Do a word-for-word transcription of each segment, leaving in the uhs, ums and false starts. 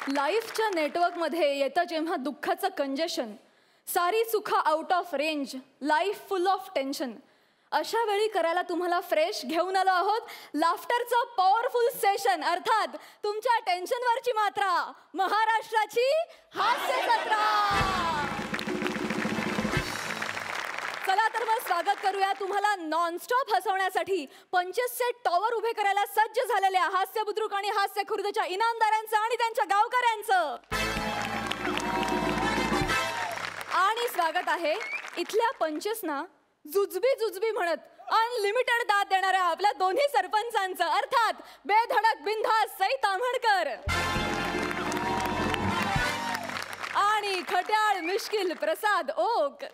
लाईफच्या नेटवर्कमध्ये येतं जेव्हा दुःखाचं कंजेशन, सारी सुख out of range, life full of tension, अशा वेळी करायला तुम्हाला फ्रेश घेऊन आलो आहोत लाफ्टरचं पॉवरफुल सेशन, अर्थात तुमच्या टेन्शनवरची मात्रा, महाराष्ट्राची हास्य जत्रा. चला तर मग स्वागत करूया तुम्हाला नॉनस्टॉप हसवण्यासाठी पंचवीसचे टॉवर उभे करायला सज्ज झालेल्या हास्य बुद्रुक आणि हास्य खुर्दच्या इनामदारांचं आणि त्यांच्या गावकऱ्यांचं. आणि स्वागत आहे इथल्या पंचवीसना जुजबी जुजबी म्हणत अनलिमिटेड दाद देणाऱ्या आपल्या दोन्ही सरपंचांचं, अर्थात बेधडक बिनधास्त सई ताम्हणकर आणि खट्याळ मिश्किल प्रसाद ओक.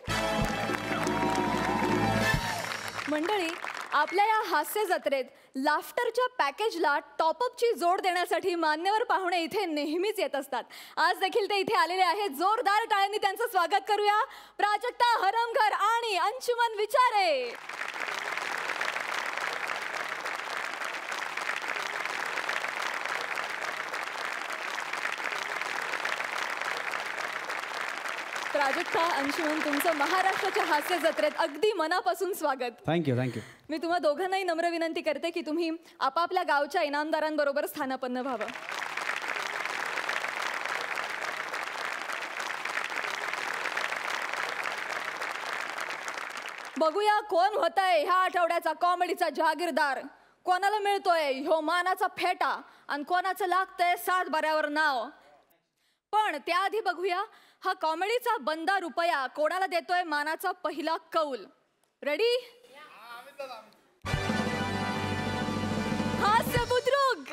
मंडळी, आपल्या या हास्य जत्रेत लाफ्टरच्या पॅकेजला टॉपअपची जोड देण्यासाठी मान्यवर पाहुणे इथे नेहमीच येत असतात. आज देखील ते इथे आलेले आहेत. जोरदार टाळ्यांनी त्यांचं स्वागत करूया. प्राजक्ता हरमकर आणि अंशुमन विचारे. प्राजक्ता, अंशुमन, तुमचं महाराष्ट्राच्या हास्य जत्रेत अगदी मनापासून स्वागत. Thank you thank you. मी तुम्हा दोघांनाही नम्र विनंती करते की तुम्ही आपापल्या गावच्या इनामदारांबरोबर स्थानापन्न व्हावं. बघूया कोण होतंय ह्या आठवड्याचा कॉमेडीचा जहागीरदार. कोणाला मिळतोय ह्यो मानाचा फेटा आणि कोणाचं लागतंय सात बाऱ्यावर नाव. पण त्याआधी बघूया हा कॉमेडीचा बंदा रुपया कोणाला देतोय मानाचा पहिला कौल. रेडी? हास्य बुद्रुक.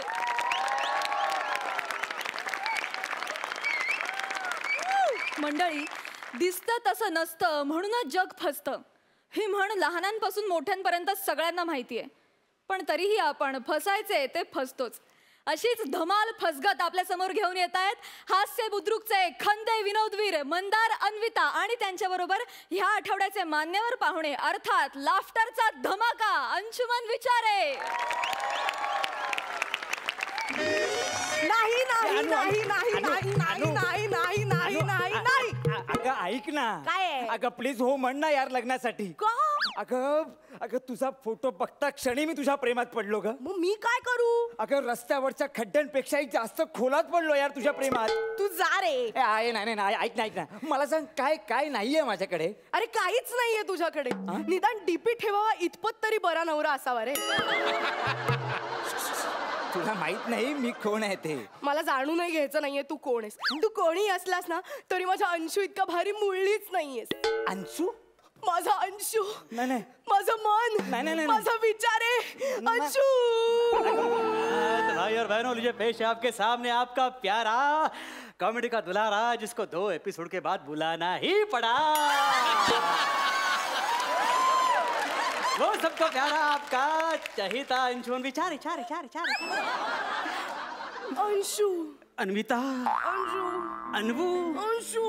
मंडळी, दिसतं तसं नसतं म्हणूनच जग फसतं ही म्हण लहानांपासून मोठ्यांपर्यंत सगळ्यांना माहिती आहे. पण तरीही आपण फसायचे ते फसतोच. अशीच धमाल फसगत आपल्या समोर घेऊन येत आहेत हास्य बुद्रुकचे खंदे विनोदवीर मंदार, अन्विता आणि त्यांच्याबरोबर ह्या आठवड्याचे मान्यवर पाहुणे, अर्थात लाफ्टरचा धमाका अंशुमन विचारे. नाही नाही नाही नाही नाही नाही नाही नाही नाही नाही नाही. अगं ऐक ना. काय? अगं प्लीज हो म्हण ना यार लग्नासाठी. का? अगं अगं तुझा फोटो बघता क्षणी मी तुझ्या प्रेमात पडलो ग. मग मी काय करू? अगं रस्त्यावरच्या खड्ड्यांपेक्षाही जास्त खोलात पडलो यार तुझ्या प्रेमात. तू जा रे. ए, आहे नाही नाही ऐक ना ऐक ना मला सांग काय काय नाहीये माझ्याकडे. अरे काहीच नाहीये तुझ्याकडे. निदान डीपी ठेवावा इतपत तरी बरा नवरा असावा रे. तुला माहित नाही मी कोण आहे ते. मला जाणून नाही घ्यायचं नाहीये तू कोण आहेस. तू कोणी असलास ना तरी माझा अंशू इतका भारी मुळलीच नाहीयेस. अंशू? माझा अंशू. नाही नाही. माझं मन. नाही नाही. माझा विचार आहे अंशू. भाई और बहनों, लीजिए पेश है आपके सामने आपका प्यारा कॉमेडी का दुलारा, जिसको दो एपिसोड के बाद बुलाना ही पड़ा. वो सबको प्यारा आपका चहिता अंशुमन विचारे. चारे चारे चारे अंशू. अन्विता. अंशू. अनवू. अंशू.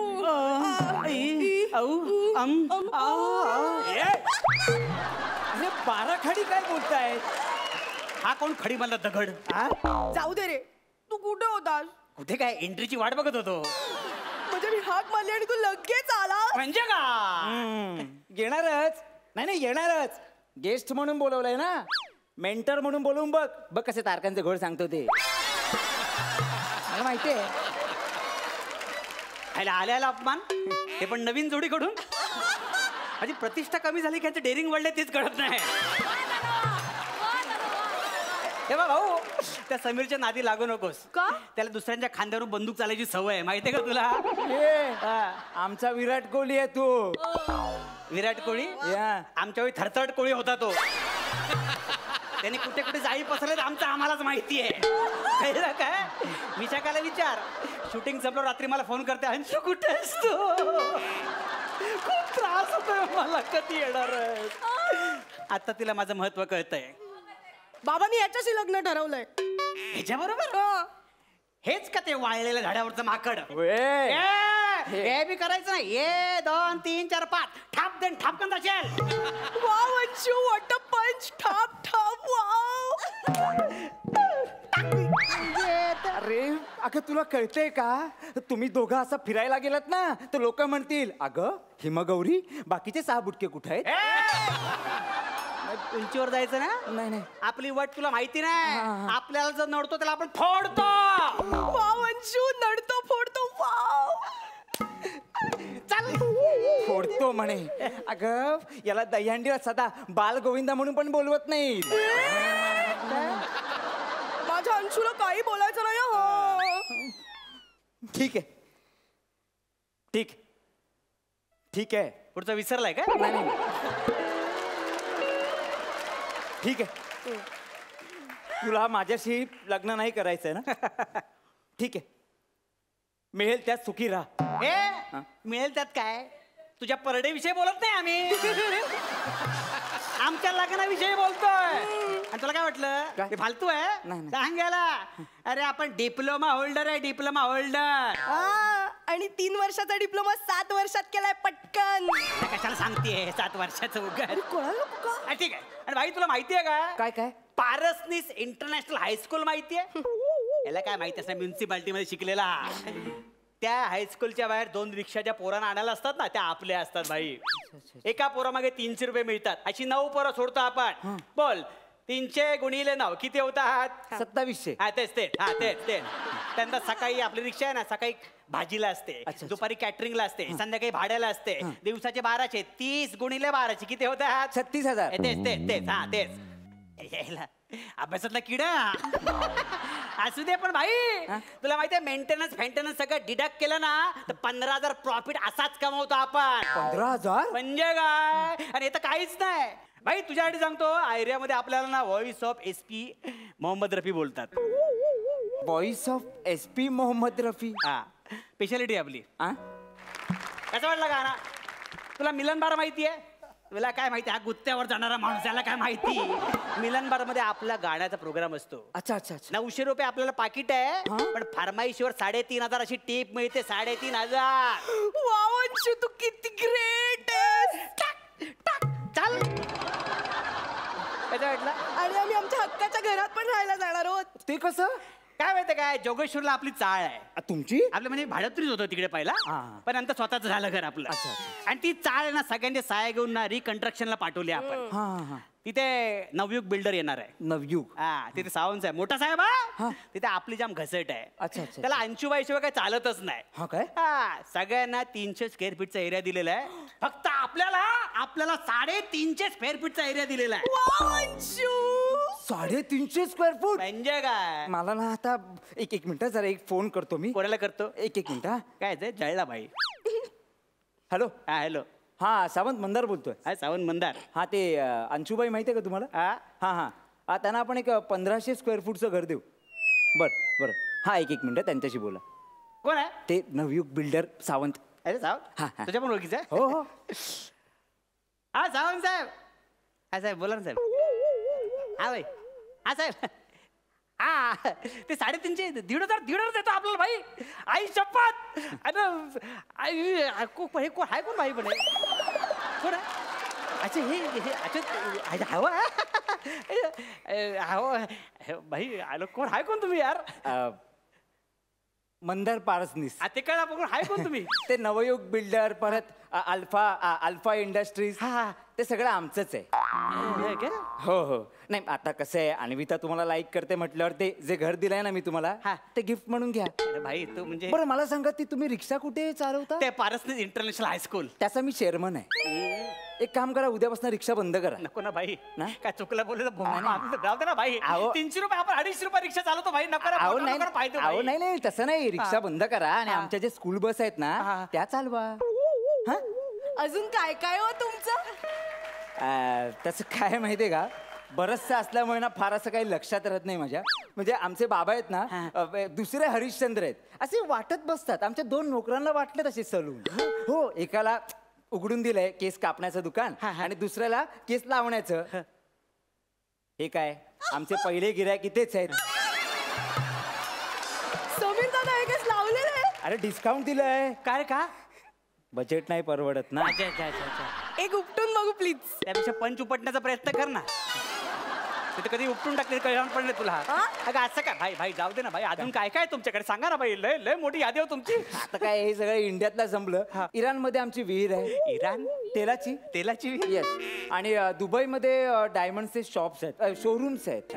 अरे बारा खडी काय बोलताय? हा कोण खडी मला दगड? जाऊ दे रे. तू कुठे होतास? कुठे काय, एंट्रीची वाट बघत होतो. म्हणजे मी हाक मारली आणि तू लगेच आला. म्हणजे का? येणारच. नाही नाही येणारच. गेस्ट म्हणून बोलवलंय ना, मेंटर म्हणून बोलवून बघ. बघ कसे तारकांचे घोड सांगतो ते. मला माहितीये. आल्याला अपमान, ते पण नवीन जोडीकडून. माझी प्रतिष्ठा कमी झाली की डेअरिंग वाढले तेच कळत नाही. हे बघ भाऊ, त्या समीरच्या नादी लागू नकोस. का? त्याला दुसऱ्यांच्या खांद्यावरून बंदूक चालायची सवय आहे, माहितीये का तुला? आमचा विराट कोहली आहे तू. विराट कोहली? आमच्या वेळी थरथरट कोळी होता तो. त्याने कुठे कुठे जाळी पसरले आमचं आम्हालाच माहिती आहे. काय विशाखाला विचार. शूटिंग संपलं रात्री मला फोन करते, अंशू कुठे असतो? खूप त्रास होतोय मला, कधी येणार? आता तिला माझं महत्व कळतंय. बाबांनी याच्याशी लग्न ठरवलंय. ह्याच्या बरोबर? हेच का ते वाळलेल्या झाडावरचं माकड? हे बी करायचं नाही. ये दोन तीन चार पाच ठाप देन ठापकन जाशील. Wow Anshu, what a punch. ठाप ठाप. वाव. अरे अगं तुला कळतंय का तुम्ही दोघं असं फिरायला गेलात ना तर लोक म्हणतील अगं हिमगौरी बाकीचे सहा बुटके कुठे आहेत उंचीवर जायचं ना नाही नाही आपली वट तुला माहिती नाही हा, हा. आपल्याला जर नडतो त्याला आपण फोडतो. वाव अंशू नडतो फोडतो वाव. चल फोडतो म्हणे अगं याला दहीहंडी सदा बाल गोविंदा म्हणून पण बोलवत नाही. माझ्या अंशूला काही बोलायचं नाही हो. ठीक आहे ठीक ठीक आहे पुढचं विसरलाय का? नाही नाही ठीक आहे तुला माझ्याशी लग्न नाही करायचंय ना ठीक आहे मिळेल त्यात सुखी राहा. हे मिळेल त्यात काय तुझ्या परडे विषयी बोलत नाही आम्ही आमच्या लग्नाविषयी बोलतोय. आणि तुला काय वाटलं काय? ते फालतू आहे नाही, नाही. सांग याला अरे आपण डिप्लोमा होल्डर आहे डिप्लोमा होल्डर. हा, आणि तीन वर्षाचा डिप्लोमा सात वर्षात केलाय पटकन. कशाला सांगतेय सात वर्षाचं उगाच. कोणाला का? हा, ठीक आहे. आणि भाई तुला माहितीये का काय काय पारसनीस इंटरनॅशनल हायस्कूल माहितीये याला काय माहिती असणार म्युन्सिपाल्टी मध्ये शिकलेला. त्या हायस्कूलच्या बाहेर दोन रिक्षाच्या पोरांना आणायला असतात ना त्या आपल्या असतात भाई. एका पोरामागे तीनशे रुपये मिळतात अशी नऊ पोरं सोडतो आपण. बोल तीनशे गुणिले नऊ किती होतात? सत्तावीसशे हा तेच तेच हा तेच तेच त्यांना सकाळी आपली रिक्षा आहे ना सकाळी भाजीला असते अच्छा. दुपारी कॅटरिंगला असते संध्याकाळी भाड्याला असते दिवसाचे बाराशे तीस गुणिले बाराशे किती होतात? छत्तीस हजार ए, तेच तेच तेच हा तेच यायला अभ्यासातला किडा असू दे. पण भाई तुला माहितीये मेंटेनन्स फेंटेनन्स सगळं डिडक्ट केलं ना तर पंधरा हजार प्रॉफिट असाच कमवतो आपण. पंधरा हजार म्हणजे काय आणि हे तर काहीच नाही भाई तुझ्यासाठी सांगतो एरियामध्ये आपल्याला ना voice of S P Mohammed Rafi बोलतात. Voice of S P Mohammed Rafi हा स्पेशालिटी आपली. आ? कसं वाटलं गाणं तुला? मिलन बार माहिती आहे? तुला काय माहिती हा गुत्त्यावर जाणारा माणूस याला काय माहिती? मिलन बार मध्ये आपला गाण्याचा प्रोग्राम असतो. अच्छा अच्छा अच्छा नऊशे रुपये आपल्याला पाकिट आहे पण फरमाईशीवर साडेतीन हजार अशी टीप मिळते. साडेतीन हजार. वाव अंशू तू किती ग्रेट चाल कसं वाटलं? आणि आम्ही आमच्या हक्काच्या घरात पण राहायला जाणार आहोत. ते कसं काय माहितीये काय जोगेश्वरला आपली चाळ आहे. आ, तुमची आपलं म्हणजे भाड्यातूनच होतं तिकडे पहिला हा. पण नंतर स्वतःच झालं घर आपलं. अच्छा, आणि ती चाळ आहे ना सगळ्यांचे साया घेऊन ना रिकन्स्ट्रक्शनला पाठवली आपण. हा हा हा तिथे नवयुग बिल्डर येणार आहे. नवयुग हा तिथे सावंत साहेब मोठा साहेब हा. हा तिथे आपली जाम घसट आहे. अच्छा, अच्छा, त्याला अंशुबाई शिवाय काय चालतच नाही. हा काय हा सगळ्यांना तीनशे स्क्वेअर फीटचा एरिया दिलेला आहे. फक्त आपल्याला आपल्याला साडेतीनशे स्क्वेअर फीटचा एरिया दिलेला आहे. वाव अंशू साडेतीनशे स्क्वेअर फूट म्हणजे काय मला ना आता एक एक मिनिट जरा एक फोन करतो मी. कोणाला करतो? एक एक मिनिट हा काय ते जळला भाई. हॅलो हा हॅलो हा सावंत मंदार बोलतोय. हा सावंत मंदार. हा ते अ, अंशुबाई माहिती आहे का तुम्हाला? हा हा हा हा त्यांना आपण एक अ, पंधराशे स्क्वेअर फूटचं घर देऊ. बर बर हा एक एक मिनिट त्यांच्याशी बोला. कोण आहे? ते नवयुग बिल्डर सावंत. अरे सावंत हा, हा. तुझ्या पण ओळखीचा आहे? हो हो हा सावंत साहेब. हा साहेब बोला ना साहेब. हा भाई हा साहेब. हा ते साडेतीनशे दीड हजार दीड हजार देतो आपल्याला भाई. आई शपथ. अरे आई आ, को- हे कोण आहे कोण भाई पण हे? कोण आहे? अच्छा हे हे अच्छा हवं हवं भाई आलो कोण आहे कोण तुम्ही यार? अ, मंदार पारसनीस. आ, ते कळलं पण आहे कोण तुम्ही? ते नवयुग बिल्डर परत अ, अल्फा अ, अल्फा इंडस्ट्रीज हा, हा. ते सगळं आमचंच आहे. हे काय? हो हो नाही आता कसं आहे अन्विता तुम्हाला लाईक करते म्हटल्यावर ते जे घर दिलंय ना मी तुम्हाला हा. ते गिफ्ट म्हणून घ्या. अरे भाई तू म्हणजे बरं मला सांगा ती तुम्ही रिक्षा कुठे चालवता? ते पारसनीस इंटरनॅशनल हायस्कूल. त्याचा मी चेअरमन आहे. एक काम करा उद्यापासून रिक्षा बंद करा. नको ना भाई ना? काय चुकलं बोलले तर नाही, नाही. आम्ही तर जाऊ दे ना भाई. अहो. तीनशे रुपये आपण अडीचशे रुपये रिक्षा चालवतो भाई. नको ना, अहो पोटाला नाही नको ना पाय देऊ अहो भाई. नाही नाही तसं नाही रिक्षा बंद करा आणि हा. आमच्या जे स्कूल बस आहेत ना हा. त्या चालवा. हा? अजून काय काय हो तुमचं? अं, तसं काय माहितीये का बरचसं असल्यामुळे ना फार असं काही लक्षात राहत नाही माझ्या. म्हणजे आमचे बाबा आहेत ना अ, दुसरे हरिश्चंद्र आहेत असे वाटत बसतात. आमच्या दोन नोकरांना वाटले तसे सलून. हो एकाला उघडून दिलंय केस कापण्याचं दुकान आणि दुसऱ्याला केस लावण्याचं. हे काय आमचे पहिले गिऱ्हाईक इथेच आहेत. समीर दादा हे केस लावलेलं आहे. अरे डिस्काउंट दिलंय. काय का? बजेट नाही परवडत ना. अच्छा अच्छा अच्छा अच्छा एक उपटून बघू प्लीज. त्यापेक्षा पंच उपटण्याचा प्रयत्न कर ना. मी तर कधी उपटून टाकले कळण पडले तुला अगं असं काय भाई भाई जाऊ दे ना भाई अजून काय काय तुमच्याकडे सांगा ना भाई लय लय मोठी यादी हो तुमची आता काय हे सगळं इंडियातला संपलं. इराण मध्ये आमची विहीर आहे. इराण तेलाची तेलाची येस. आणि अ, दुबईमध्ये डायमंडचे शॉप्स आहेत, शोरूम्स आहेत.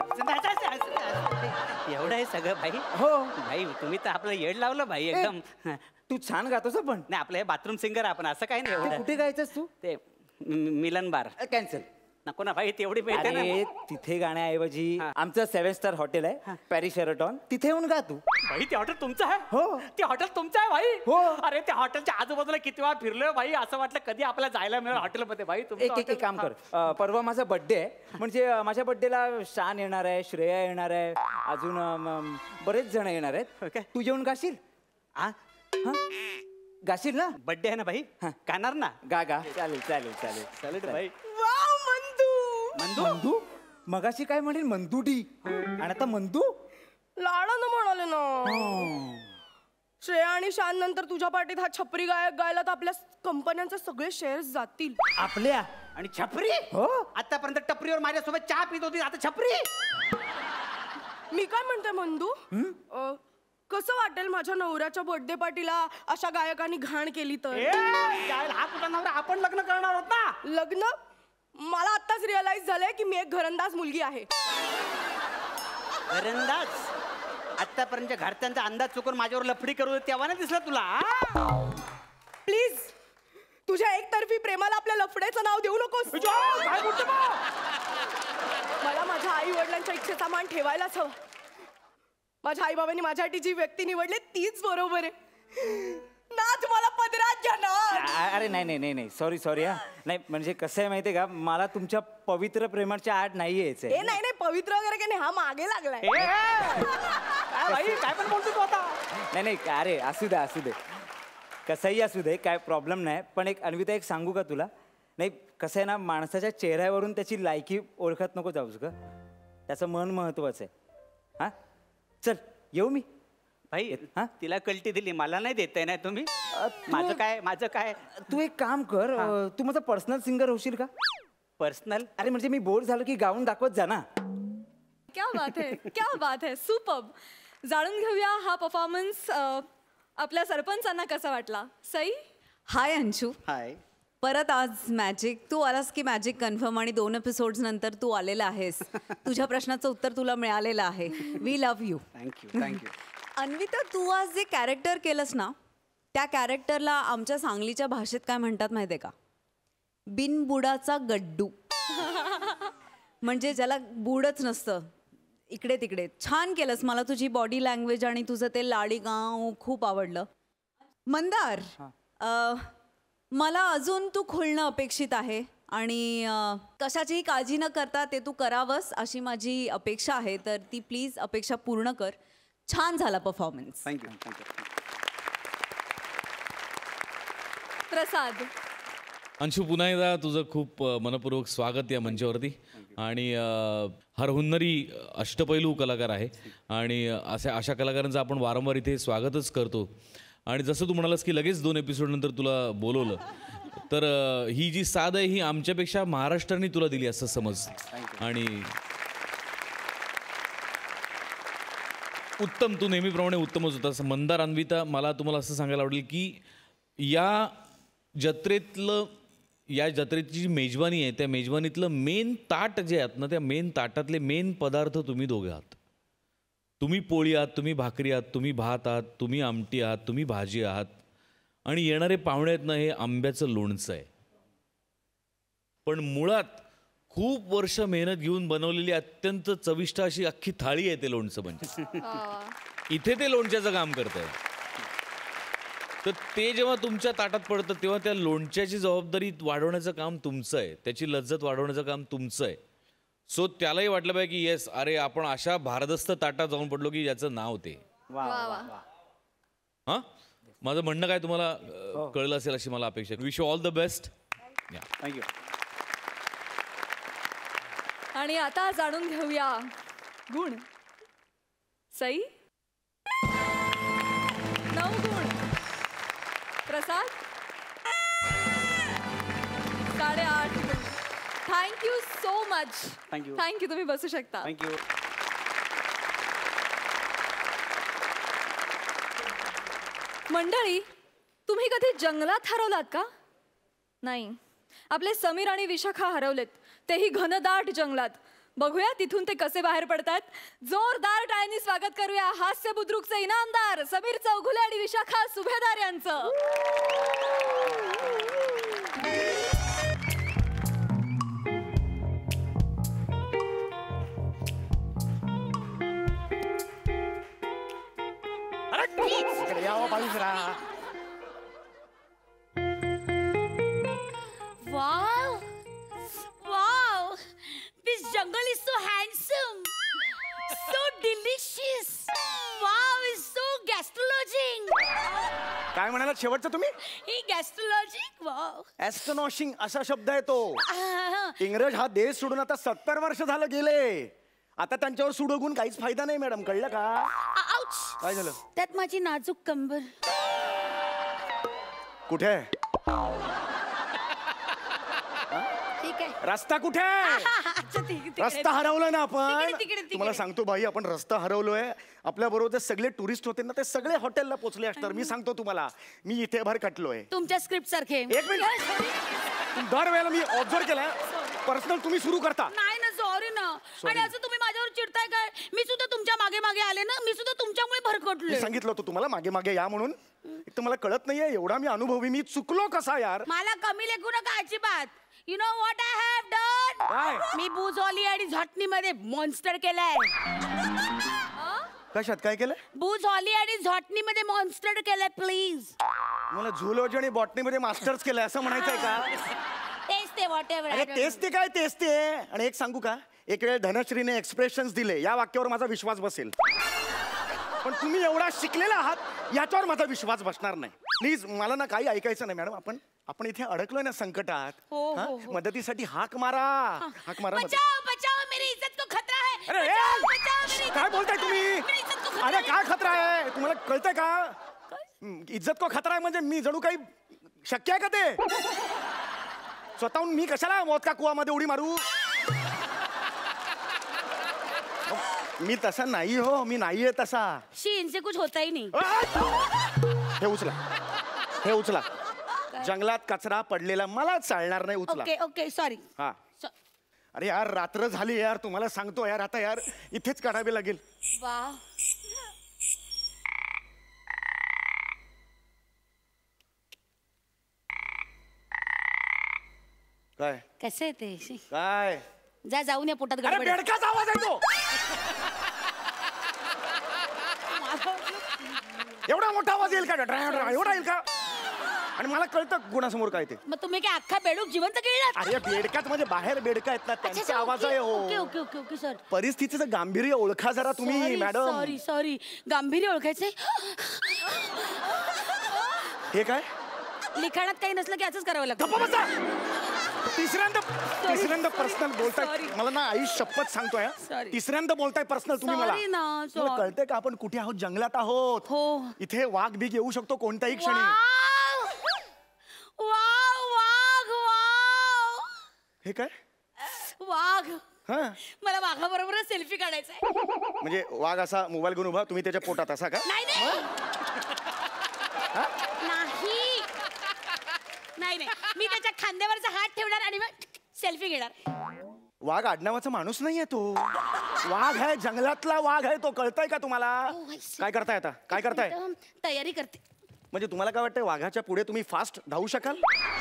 एवढं आहे सगळं भाई हो भाई तुम्ही तर आपलं येड लावलं भाई एकदम नाही तू छान गातोस पण. आपलं हे बाथरूम सिंगर आपण असं काय नाही ते एवढं कुठे गायचंस तू? ते मि- मिलन बार कॅन्सल. नको ना भाई तेवढी मिळते ना अरे तिथे गाण्याऐवजी हा. आमचं सेव्हन स्टार हॉटेल आहे पॅरिस शेरटॉन, तिथे येऊन गा तू. भाई ते हॉटेल तुमचं आहे हो. ते हॉटेल तुमचं आहे भाई हो. अरे त्या हॉटेलच्या आजूबाजूला किती वेळा फिरलोय भाई असं वाटलं कधी आपल्याला जायला मिळेल हॉटेलमध्ये भाई तुमचं एक एक हॉटेल- एक काम कर. अ, परवा माझा बर्थडे आहे, म्हणजे अ, माझ्या बर्थडेला शान येणार आहे, श्रेया येणार आहे, अजून अ, म, बरेच जण येणार आहेत. Okay. तू येऊन गाशील? हा हा? गाशील ना? बर्थडे आहे ना भाई गाणार ना गा गा चालेल चालेल चालेल चालेल भाई वाव मंदू. मंदू मंदू मगाशी काय म्हणेल मंदुडी आणि आता मंदू. लाडानं म्हणाले ना. श्रेया आणि शान नंतर तुझ्या पार्टीत हा छपरी गायक गायला तर आपल्या कंपन्यांचे सगळे शेअर्स जातील. आपल्या आणि छपरी हो. आतापर्यंत टपरीवर माझ्यासोबत चहा पित होती आता छपरी मी काय म्हणते मंदू, अ, कसं वाटेल माझ्या नवऱ्याच्या बर्थडे पार्टीला अशा गायकांनी घाण केली तर? ए, जायला हा कुठला नवरा आपण लग्न करणार आहोत ना लग्न? मला आत्ताच रिअलाइज झालंय की मी एक घरंदाज मुलगी आहे. घरंदाज आतापर्यंत घरच्यांचा अंदाज चुकून माझ्यावर लफडी करू तेव्हा नाही दिसला तुला आ? प्लीज तुझ्या एकतर्फी प्रेमाला आपल्या लफड्याचं नाव देऊ नकोस. काय बोलतो बा? मला माझ्या आई वडिलांच्या इच्छेचा मान ठेवायलाच हवा. माझ्या आई बाबांनी माझ्यासाठी जी व्यक्ती निवडली तीच बरोबर आहे. नाच मला पदरात घ्या ना. अ- अरे नाही नाही नाही नाही सॉरी सॉरी हा. नाही म्हणजे कसं आहे माहितीये का, मला तुमच्या पवित्र प्रेमाच्या आड नाही यायचंय. हे नाही नाही पवित्र वगैरे काही नाही, हा मागे लागलाय. ए, काय भाई काय पण बोलतो तू आता नाही नाही अरे असू दे असू दे कसंही असू दे, काय प्रॉब्लेम नाही. पण एक अन्विता एक सांगू का तुला? नाही कसं आहे ना, माणसाच्या चेहऱ्यावरून त्याची लायकी ओळखत नको जाऊस ग, त्याचं मन महत्वाचं आहे. हा चल येऊ मी. भाई हा? तिला कल्टी दिली मला नाही देताय ना तुम्ही अ, तू- माझं काय माझं काय तू एक काम कर, अ, तू माझा पर्सनल सिंगर होशील का? पर्सनल अरे म्हणजे मी बोर झालो की गाऊन दाखवत जा ना. क्या बात है क्या बात है सुपर्ब. जाणून घेऊया हा परफॉर्मन्स आपल्या सरपंचांना कसा वाटला. सई. हाय अंशू. हाय परत आज मॅजिक. तू आलास की मॅजिक कन्फर्म, आणि दोन एपिसोड्स नंतर तू आलेला आहेस. तुझ्या प्रश्नाचं उत्तर तुला मिळालेलं आहे. We love you. Thank you thank you Anvita, तू आज जे कॅरेक्टर केलंस ना, त्या कॅरेक्टरला आमच्या सांगलीच्या भाषेत काय म्हणतात माहिती आहे का? बिनबुडाचा गड्डू. म्हणजे ज्याला बुडच नसतं इकडे तिकडे. छान केलंस. मला तुझी बॉडी लँग्वेज आणि तुझं ते लाडी गाव खूप आवडलं. मंदार, अ, मला अजून तू खुलणं अपेक्षित आहे, आणि अ, कशाचीही काळजी न करता ते तू करावंस अशी माझी अपेक्षा आहे. तर ती प्लीज अपेक्षा पूर्ण कर. छान झाला performance. Thank you thank you Prasad. Anshu, पुन्हा एकदा तुझं खूप अ, मनपूर्वक स्वागत या मंचावरती. आणि अ, हरहुन्नरी अष्टपैलू कलाकार आहे, आणि अशा अशा कलाकारांचं आपण वारंवार इथे स्वागतच करतो. आणि जसं तू म्हणालास की लगेच दोन एपिसोड नंतर तुला बोलवलं, तर अ, ही जी साथ आहे ही आमच्यापेक्षा महाराष्ट्राने तुला दिली असं समज. आणि उत्तम, तू नेहमीप्रमाणे उत्तमच होतास. मंदार, अन्विता, मला तुम्हाला असं सांगायला आवडेल की या जत्रेतलं या जत्रेची जी मेजवानी आहे त्या मेजवानीतलं मेन ताट जे आहेत ना, त्या मेन ताटातले मेन पदार्थ तुम्ही दोघे आहात. तुम्ही पोळी आहात, तुम्ही भाकरी आहात, तुम्ही भात आहात, तुम्ही आमटी आहात, तुम्ही भाजी आहात, आणि येणारे पाहुणे आहेत ना, हे आंब्याचं लोणचं आहे. पण मुळात खूप वर्ष मेहनत घेऊन बनवलेली अत्यंत चविष्ट अशी अख्खी थाळी आहे ते लोणचं. म्हणजे इथे ते लोणच्याचं काम करत आहे. तर ते जेव्हा तुमच्या ताटात पडतं तेव्हा त्या लोणच्याची जबाबदारी वाढवण्याचं काम तुमचं आहे, त्याची लज्जत वाढवण्याचं काम तुमचं आहे. सो त्यालाही वाटलं पाहिजे की येस, अरे आपण अशा भारदस्त ताटात जाऊन पडलो की याचं नाव ते. वा वा वा हां, माझं म्हणणं काय तुम्हाला अ, कळलं असेल अशी मला अपेक्षा. Wish you all the best. Thank you आणि आता जाणून घेऊया गुण. सई. नऊ गुण. प्रसाद. साडेआठ गुण. Thank you so much. Thank you. Thank you. तुम्ही बसू शकता. थँक्यू. मंडळी, तुम्ही कधी जंगलात हरवलात का? नाही. आपले समीर आणि विशाखा हरवलेत, तेही घनदाट जंगलात. बघूया तिथून ते कसे बाहेर पडतात. जोरदार टाळ्यांनी स्वागत करूया हास्य बुद्रुकचे इनामदार समीर चौघुले आणि विशाखा सुभेदार यांचं. Wow! Wow! This jungle is so handsome! So delicious! Wow! It's so gastrologing! काय म्हणाला शेवटचं तुम्ही? He gastrologic? Wow! ऍस्ट्रोनॉशिंग असा शब्द आहे तो. Ah, इंग्रज हा देश सोडून आता सत्तर वर्ष झालं गेले. आता त्यांच्यावर सुडोगून काहीच फायदा नाही मॅडम, कळलं का? ouch! काय झालं? त्यात माझी नाजूक कंबर. कुठे आहे? ठीक आहे. रस्ता कुठे आहे? अच्छा, ठीक- तिकडे. रस्ता हरवला ना तिकडे, आपण. तिकडे, तिकडे. तुम्हाला सांगतो बाई, आपण रस्ता हरवलोय. आपल्या बरोबर सगळे टुरिस्ट होते ना, ते सगळे हॉटेलला पोहोचले असतात. मी सांगतो तुम्हाला, मी इथे भर कटलोय. तुमच्या स्क्रिप्ट सारखे. एक मिनिट. दरवेळेला मी ऑब्झर्व केलाय, पर्सनल तुम्ही सुरू करता. नाही ना, सॉरी ना. आणि असं तुम्ही माझ्यावर चिडताय काय? मी सुद्धा तुमच्या मागे मागे आले ना, मी सुद्धा तुमच्यामुळे मी भरकटले. सांगितलं होतं तुम्हाला मागे मागे या म्हणून. एक तर मला कळत नाहीये, एवढा मी अनुभवी, मी चुकलो कसा यार? मला कमी लेखू नका अजिबात. You know what I have done? काय? मी बुजॉली आणि झॉटणीमध्ये मॉन्स्टर केलाय. कशात काय केलं? बुजॉली आणि झॉटणीमध्ये मॉन्स्टर केलाय. प्लीज मला झुलॉजी आणि बॉटनीमध्ये मास्टर्स केलंय असं म्हणायचंय का? तेच ते व्हॉट अरे तेच ते काय तेच ते. आणि एक सांगू का, एक वेळ धनश्रीने एक्सप्रेशन्स दिले, या वाक्यावर माझा विश्वास बसेल. पण तुम्ही एवढा शिकलेला आहात, याच्यावर माझा विश्वास बसणार नाही. प्लीज मला ना काही ऐकायचं नाही मॅडम. आपण आपण इथे अडकलोय ना संकटात. हो, हा? हो, हो. मदतीसाठी हाक मारा. हाक मारा मदत- बचाओ बचाओ मेरी इज्जत को खतरा है. अरे बचाओ, ए! बचाओ, मेरी इज्जत काय को बोलताय खतरा तुम्ही? है. मेरी इज्जत को खतरा अरे है. काय खतरा आहे तुम्हाला कळतंय का? हं, इज्जत को खतरा आहे म्हणजे मी जणू काही शक्य आहे का ते? स्वतःहून मी कशाला मौत का कुवामध्ये उडी मारू? मी तसा नाही हो, मी नाहीये तसा. शी इनसे कुछ होता ही नहीं. हे उचला, हे उचला. जंगलात कचरा पडलेला मला चालणार नाही, उचला. Okay okay sorry. हा. अरे यार रात्र झाली यार, तुम्हाला सांगतो यार, आता यार इथेच काढावे लागेल. वा काय कसे आहे ते? शी. काय? जा जाऊन या पोटात अरे गडबड आहे. बेडकाचा आवाज आहे तो. एवढा मोठा आवाज येईल का? ड्रा- ड्रा- एवढा येईल का? आणि मला कळतं गुणासमोर काय ते. मग तुम्ही काय अख्खा बेडूक जिवंत केलेला? अरे बेडकात म्हणजे बाहेर बेडका आहेत ना, त्यांचा आवाज आहे ओके हो. Okay okay okay sir. परिस्थितीचं गांभीर्य ओळखा जरा तुम्ही मॅडम. सॉरी सॉरी गांभीर्य ओळखायचे. हे काय? लिखाणात काही नसलं की असंच करावं लागतं. गप्पा बसा. तिसऱ्यांदा तिसऱ्यांदा पर्सनल बोलताय Sorry. मला ना आई शपथ सांगतोय. Sorry. तिसऱ्यांदा बोलताय पर्सनल तुम्ही मला. Sorry ना, मला sorry. कळतंय का आपण कुठे आहोत? जंगलात आहोत. हो. इथे वाघ बीग येऊ शकतो कोणत्याही क्षणी. वाव! वाव, वाघ, वाव! हे काय? वाघ हा मला वाघाबरोबरच सेल्फी काढायचा आहे. म्हणजे वाघ असा मोबाईल घेऊन उभा, तुम्ही त्याच्या पोटात असा का? नाही नाही नाही नाही नाही मी त्याच्या खांद्यावरचा हात ठेवणार आणि मग सेल्फी घेणार. वाघ आडनावाचा माणूस नाहीये तो. वाघ आहे, जंगलातला वाघ आहे तो. कळतंय का तुम्हाला? Oh, I see. काय करताय आता? काय करताय? एकदम तयारी करते. म्हणजे तुम्हाला काय वाटतंय वाघाच्या पुढे तुम्ही फास्ट धावू शकाल?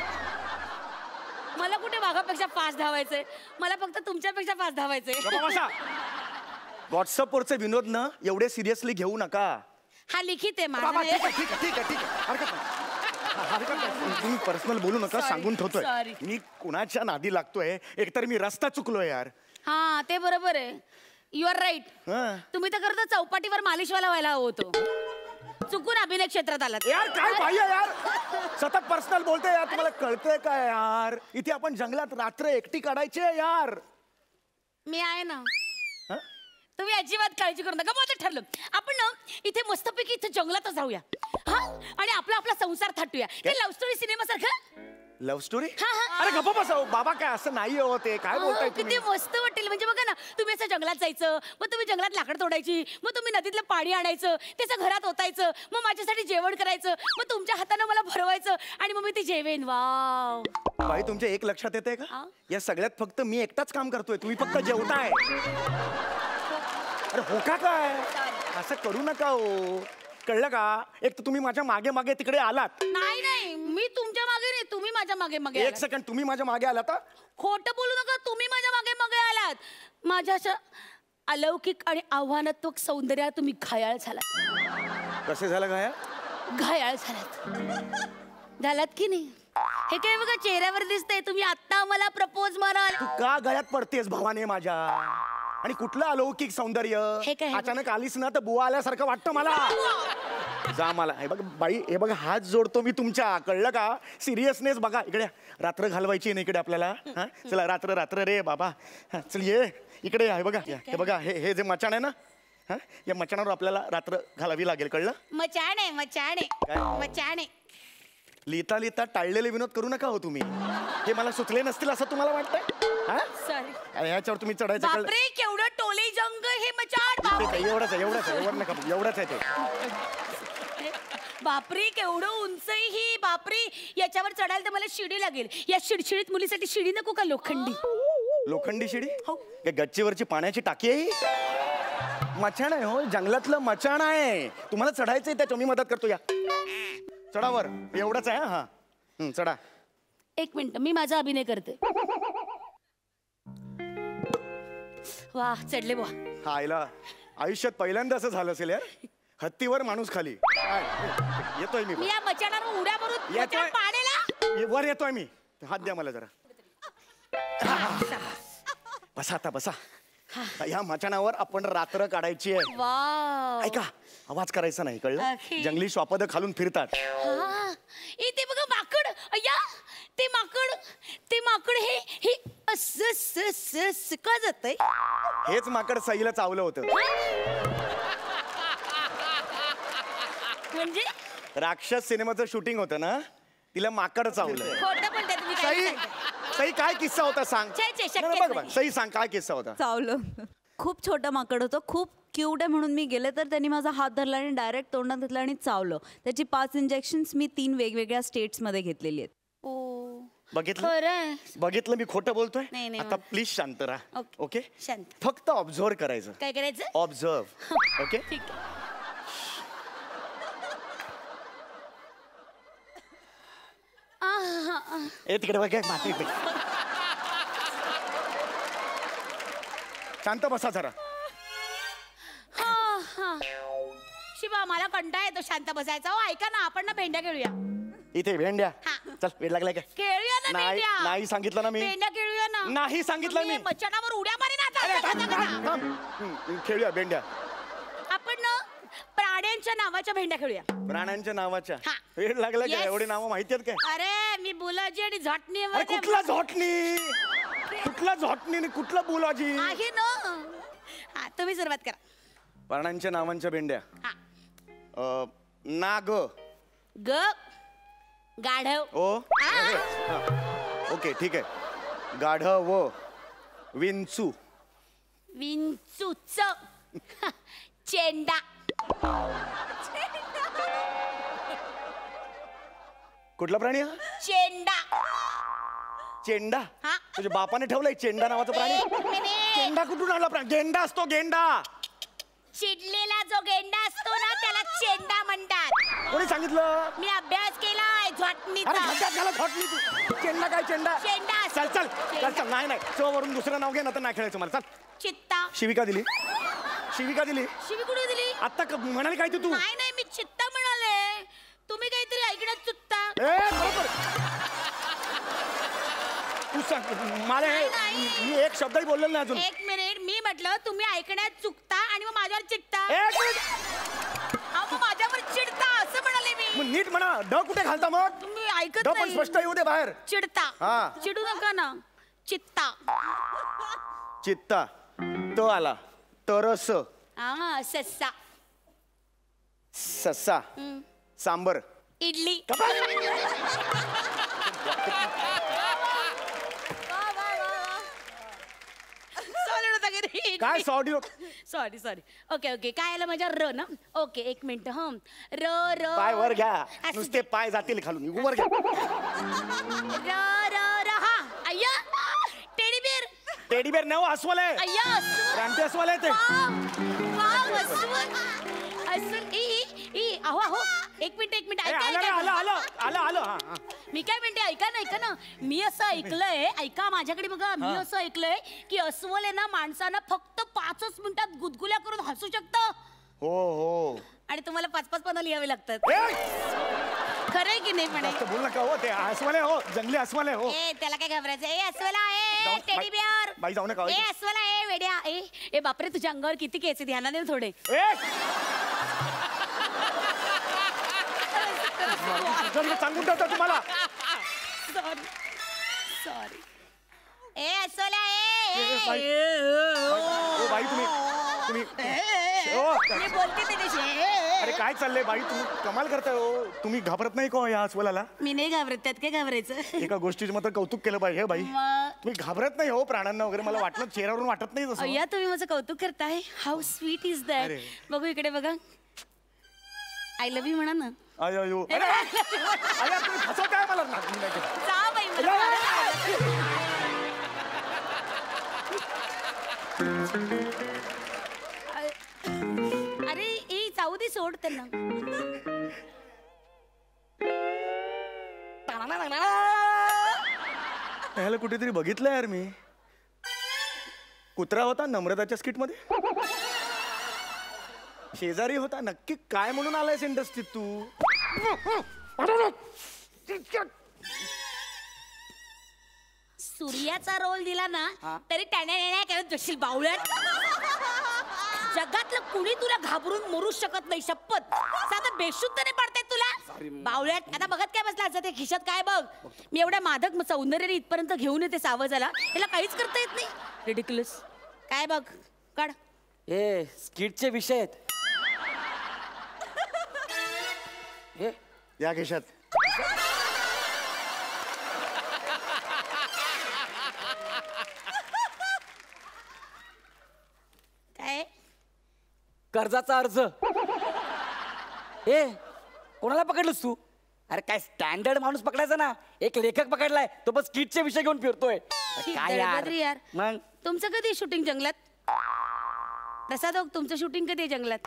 मला कुठे वाघापेक्षा फास्ट धावायचंय, मला फक्त तुमच्यापेक्षा फास्ट धावायचंय. व्हॉट्सअपवरचे विनोद न एवढे सिरियसली घेऊ नका. हा लिखित आहे बाबा, माझा. ठीक आहे ठीक आहे ठीक आहे ठीक आहे हरकत नाही. हा, हरकत नाही. तुम्ही पर्सनल बोलू नका, Sorry, सांगून ठेवतोय. sorry. मी कुणाच्या नादी लागतोय? एकतर मी रस्ता चुकलोय यार. हा ते बरोबर आहे. You are right. हा. तुम्ही तर खरं तर चौपाटीवर मालिशवाला व्हायला हवं होतं. चुकून अभिनय क्षेत्रात आलात. यार काय पाहिजे यार, सतत पर्सनल बोलते यार. तुम्हाला कळतंय काय यार? इथे आपण जंगलात रात्र एकटी काढायची आहे यार. मी आहे ना. हा? तुम्ही अजिबात काळजी करू नका. मग ठरलं आपण ना इथे मस्तपैकी इथे जंगलातच राहूया. हा आणि आपला आपला संसार थाटूया. हे लव्ह स्टोरी सिनेमा सारखं. लव्ह स्टोरी हा, हा. अरे गप्पा बसाव बाबा, काय असं नाही हो ते, काय बोलताय अहो, तुम्ही? किती मस्त वाटेल. म्हणजे बघा ना, तुम्ही असं जंगलात जायचं, मग तुम्ही जंगलात लाकड तोडायची, मग तुम्ही नदीतलं पाणी आणायचं, त्याचं घरात ओतायचं, मग माझ्यासाठी जेवण करायचं, मग तुमच्या हाताने मला भरवायचं आणि मग मी ते जेवेन. वाव. बाई तुमच्या एक लक्षात येते का? हा? या सगळ्यात फक्त मी एकटाच काम करतोय, तुम्ही फक्त जेवताय. अरे हो का काय असं करू नका हो, कळलं का? एक तर तुम्ही माझ्या मागे मागे तिकडे आलात. नाही नाही, मी तुमच्या मागे नाही, तुम्ही माझ्या मागे मागे एक आलात. सेकंड, तुम्ही माझ्या मागे आलात हा? खोटं बोलू नका, तुम्ही माझ्या मागे मागे आलात. माझ्या अशा अलौकिक आणि आव्हानात्मक सौंदर्यात तुम्ही घायाळ झालात. कसे झालं काय? घायाळ झालात. झालात की नाही? हे काय बघा चेहऱ्यावर दिसतंय, तुम्ही आत्ता मला प्रपोज माराल. तू का गळ्यात पडतेस भावाने माझ्या? आणि कुठलं अलौकिक सौंदर्य? हे काय? अचानक आलीस ना तर बुवा आल्यासारखं वाटतं मला. जा मला. हे बघ बाई, हे बघ हात जोडतो मी तुमच्या, कळलं का? सिरियसनेस बघा इकडे. रात्र घालवायची नाही इकडे आपल्याला. हा चला, रात्र रात्र रे बाबा. हा, चल ये इकडे. हे बघा, हे बघा, हे हे जे मचाण आहे ना, हा या मचाणावर आपल्याला रात्र घालावी लागेल, कळलं? मचाण आहे, मचाण काय? आहे, मचाण आहे. लिहिता लिहिता टाळलेले विनोद करू नका हो तुम्ही. हे मला सुचले नसतील असं तुम्हाला वाटतंय? हा सॉरी. अरे, ह्याच्यावर तुम्ही चढायचं, कळलं? बापरे, केवढं टोले जंग हे मचाण. इथेच बापरे. आहे, एवढंच आहे, एवढंच आहे, एवढं नका बोलू, एवढंच आहे ते. बापरे, केवढं उंच आहे ही. बापरे, याच्यावर चढायला तर मला शिडी लागेल. या शिडशिडीत मुलीसाठी शिडी नको का लोखंडी? लोखंडी शिडी? हो. गच्चीवरची पाण्याची टाकी आहे ही? मचाण आहे हो, जंगलातलं मचाण आहे. तुम्हाला चढायचंय त्याच्या, मी मदत करतो. या चढावर, एवढंच आहे. हा हं, चढा. एक मिनिट, मी माझा अभिनय करते. वा, चढले बुवा. हा आईला आयुष्यात पहिल्यांदा असं झालं असेल यार. हत्तीवर माणूस खाली. काय? येतोय मी. मी या मचाणावर उड्या मारून येतोय. मचाण पाडेला. ये- वर येतोय मी. हात द्या मला जरा. बसा आता, बसा. या मचाणावर आपण रात्र काढायची आहे. वाव. ऐका, आवाज करायचा नाही, कळलं? ओके. जंगली श्वापद खालून फिरतात. हा, इथे बघा माकड. अय्या, ते माकड, ते माकड हे हे असं असं असं असं का जातंय? हेच माकड सईला चावलं होतं. म्हणजे राक्षस सिनेमाचं शूटिंग होतं ना, तिला माकड चावलं. खोटं बोलताय तुम्ही, काय सई, सांगताय? सई काय किस्सा होता सांग. छे, छे, शक्यच नाही, नाही, बघ बघ, नाही. सई सांग काय किस्सा होता. चावलं. खूप छोटं माकड होतं, खूप क्यूट आहे म्हणून मी गेले तर त्यांनी माझा हात धरला आणि डायरेक्ट तोंडात घेतला आणि चावलं. त्याची पाच इंजेक्शन्स मी तीन वेगवेगळ्या स्टेट्समध्ये घेतलेली आहेत. ओ, बघितलं खरंय. बघितलं मी खोटं बोलतोय. नाही, नाही, आता मग. प्लीज शांत राहा. ओके. ओके, शांत. फक्त ऑब्झर्व करायचं. काय करायचं? ऑब्झर्व. ओके. ठीक आहे. आह, आह. ए तिकडे बघ, माती पे. शांत बसा जरा. हा, हा. शिवा, मला कंटाळा येतो शांत बसायचा. हो, ऐका ना, आपण ना भेंड्या खेळूया. इथे भेंड्या. हा. चल, वेळ लागलाय काय? खेळूया ना नाही, भेंड्या. नाही सांगितलं ना मी. भेंड्या खेळूया ना. नाही सांगितलं मी. मचाणावर उड्या मारे ना आता. अरे, आता, थांब, आता, थांब, आता. थांब. हं, खेळूया भेंड्या. आपण ना प्राण्यांच्या नावाच्या भेंड्या खेळूया. प्राण्यांच्या नावाच्या. हा. वेळ लागला काय? Yes. एवढी नावं माहिती आहेत काय? अरे, मी बुलाजी आणि झटणी अरे कुठला झोटणी, कुठला झोटणी आणि कुठला बुलाजी? आहे ना. हा, तुम्ही सुरुवात करा. प्राण्यांच्या नावांच्या भेंड्या. हा. अ, नाग. ग गाढव. ओ आ. हा. ओके, ठीक आहे. गाढव. विंचू. विंचूच. चेंडा. कुठला प्राणी हा? चेंडा. चेंडा. हा. तुझ्या बापाने ठेवलंय चेंडा नावाचा प्राणी? एक मिनिट. चेंडा कुठून आला प्राणी? गेंडा असतो, गेंडा. चिडलेला जो गेंडा असतो ना, त्याला चेंडा म्हणतात. कोणी सांगितलं? मी अभ्यास केलाय अरे झटणीचा. खड्ड्यात घाला झोटणी तू. चेंडा काय चेंडा? चेंडा असतो. चल चल चल चेंडा. चल. नाही नाही, चो वरून दुसरं नाव घे ना, तर नाही खेळायचं मला. चल. चित्ता. शिविका दिली, शिविका दिली. शिवी कुठे दिली? आता क- म्हणाली काय ते तू? नाही नाही, मी चित्ता म्हणाले. तुम्ही काहीतरी ऐकण्यात चुकता. ए बरोबर. तू सांग मला हे- नाही, नाही. मी एक शब्दही बोललेलो नाही अजून. एक मिनिट, मी म्हटलं तुम्ही ऐकण्यात चुकता आणि मग माझ्यावर चिडता. एक मिनिट. अहो, मग माझ्यावर चिडता असं म्हणाले मी. मग नीट म्हणा. ड कुठे घालता मग? तुम्ही ऐकत ड पण नाही. स्पष्ट येऊ दे बाहेर. चिडता. हा. चिडू नका ना. चित्ता. चित्ता. त आला. तरस. हा, सस्सा. सस्सा. हम्म. सांबर. इडली. काय audio sorry sorry okay okay काय आलं माझ्या र ना ओके एक मिनिट ह र र पाय वर घ्या असं- नुसते पाय जातील खालून वर घ्या र र र हा अय्या टेडी बेर टेडी बेर नव अस्वल आहे अय्या अस्वल. रानटी अस्वल आहे ते वाव, वाव, अस्वल. अस्वल. ई, ई, ई, अहो अहो एक मिनिट एक मिनिट ए, ऐका आलं रे, ऐका. आलं आलं आलं आलं हा, हा. मी काय म्हणते ऐका ना ऐका ना मी असं ऐकलंय ऐका माझ्याकडे बघा मी असं ऐकलंय की अस्वल आहे ना माणसांना फक्त पाचच मिनिटात गुदगुल्या करून हसू शकतं हो हो आणि तुम्हाला पाच पाच पानं लिहावे लागतात ए, खरंय की नाही म्हणे जास्त बोल नका हो ते अस्वल आहे हो जंगली अस्वल आहे हो ए त्याला काय घाबरायचं ए अस्वला ए जाऊ- टेडी बाई- बिअर बाई जाऊ नका, ए बाई. अस्वला ए वेड्या ए ए बापरे तुझ्या अंगावर किती केस आहेत ध्यानाने ना थोडे ए! जंगल सांगून ठेवतो तुम्हाला सॉरी सॉरी ए अस्वला ए, ए, ए बाई. ओ बाई तुम्ही तुम्ही ओ, मी बोलते त्याच्याशी अरे काय चाललंय बाई तुम्ही कमाल करताय हो तुम्ही घाबरत नाही का हो या अस्वलाला मी नाही घाबरत त्यात काय घाबरायचं एका गोष्टीचं मात्र कौतुक केलं पाहिजे हे बाई मग तुम्ही घाबरत नाही हो प्राण्यांना वगैरे मला वाटलं चेहऱ्यावरून वाटत नाही तसं अय्या तुम्ही माझं कौतुक करताय हाऊ स्वीट इज दॅट अरे. बघू इकडे बघा आय लव्ह यू म्हणा ना अयो अयो अरे अरे तुम्ही फसवताय मला ना- नाही केलं. जा बाई मला अरे ए जाऊ दे सोड त्यांना ह्याला कुठेतरी बघितलं यार मी कुत्रा होता नम्रताच्या स्किट मध्ये शेजारी होता नक्की काय म्हणून आलायस इंडस्ट्रीत तू सूर्याचा रोल दिला ना तरी त्याने करत जशील बावळ्यात जगातलं कुणी तुला घाबरून मरू शकत नाही शपथ साधं बेशुद्ध नाही पडतायत तुला बावळ्यात आता बघत काय बसला ते खिशात काय बघ मी एवढ्या मादक सौंदर्याने इथपर्यंत घेऊन येते सावजाला त्याला काहीच करता येत नाही रिडिक्युलस काय बघ काढ ए स्किटचे विषय आहेत हे या खिशात काय कर्जाचा अर्ज ए कोणाला पकडलंस तू अरे काय स्टँडर्ड माणूस पकडायचा ना एक लेखक पकडलाय तो बस किटचे विषय घेऊन फिरतोय शी, काय यार दळबद्री यार मग तुमचं कधी शूटिंग जंगलात प्रसाद ओक, तुमचं शूटिंग कधी आहे जंगलात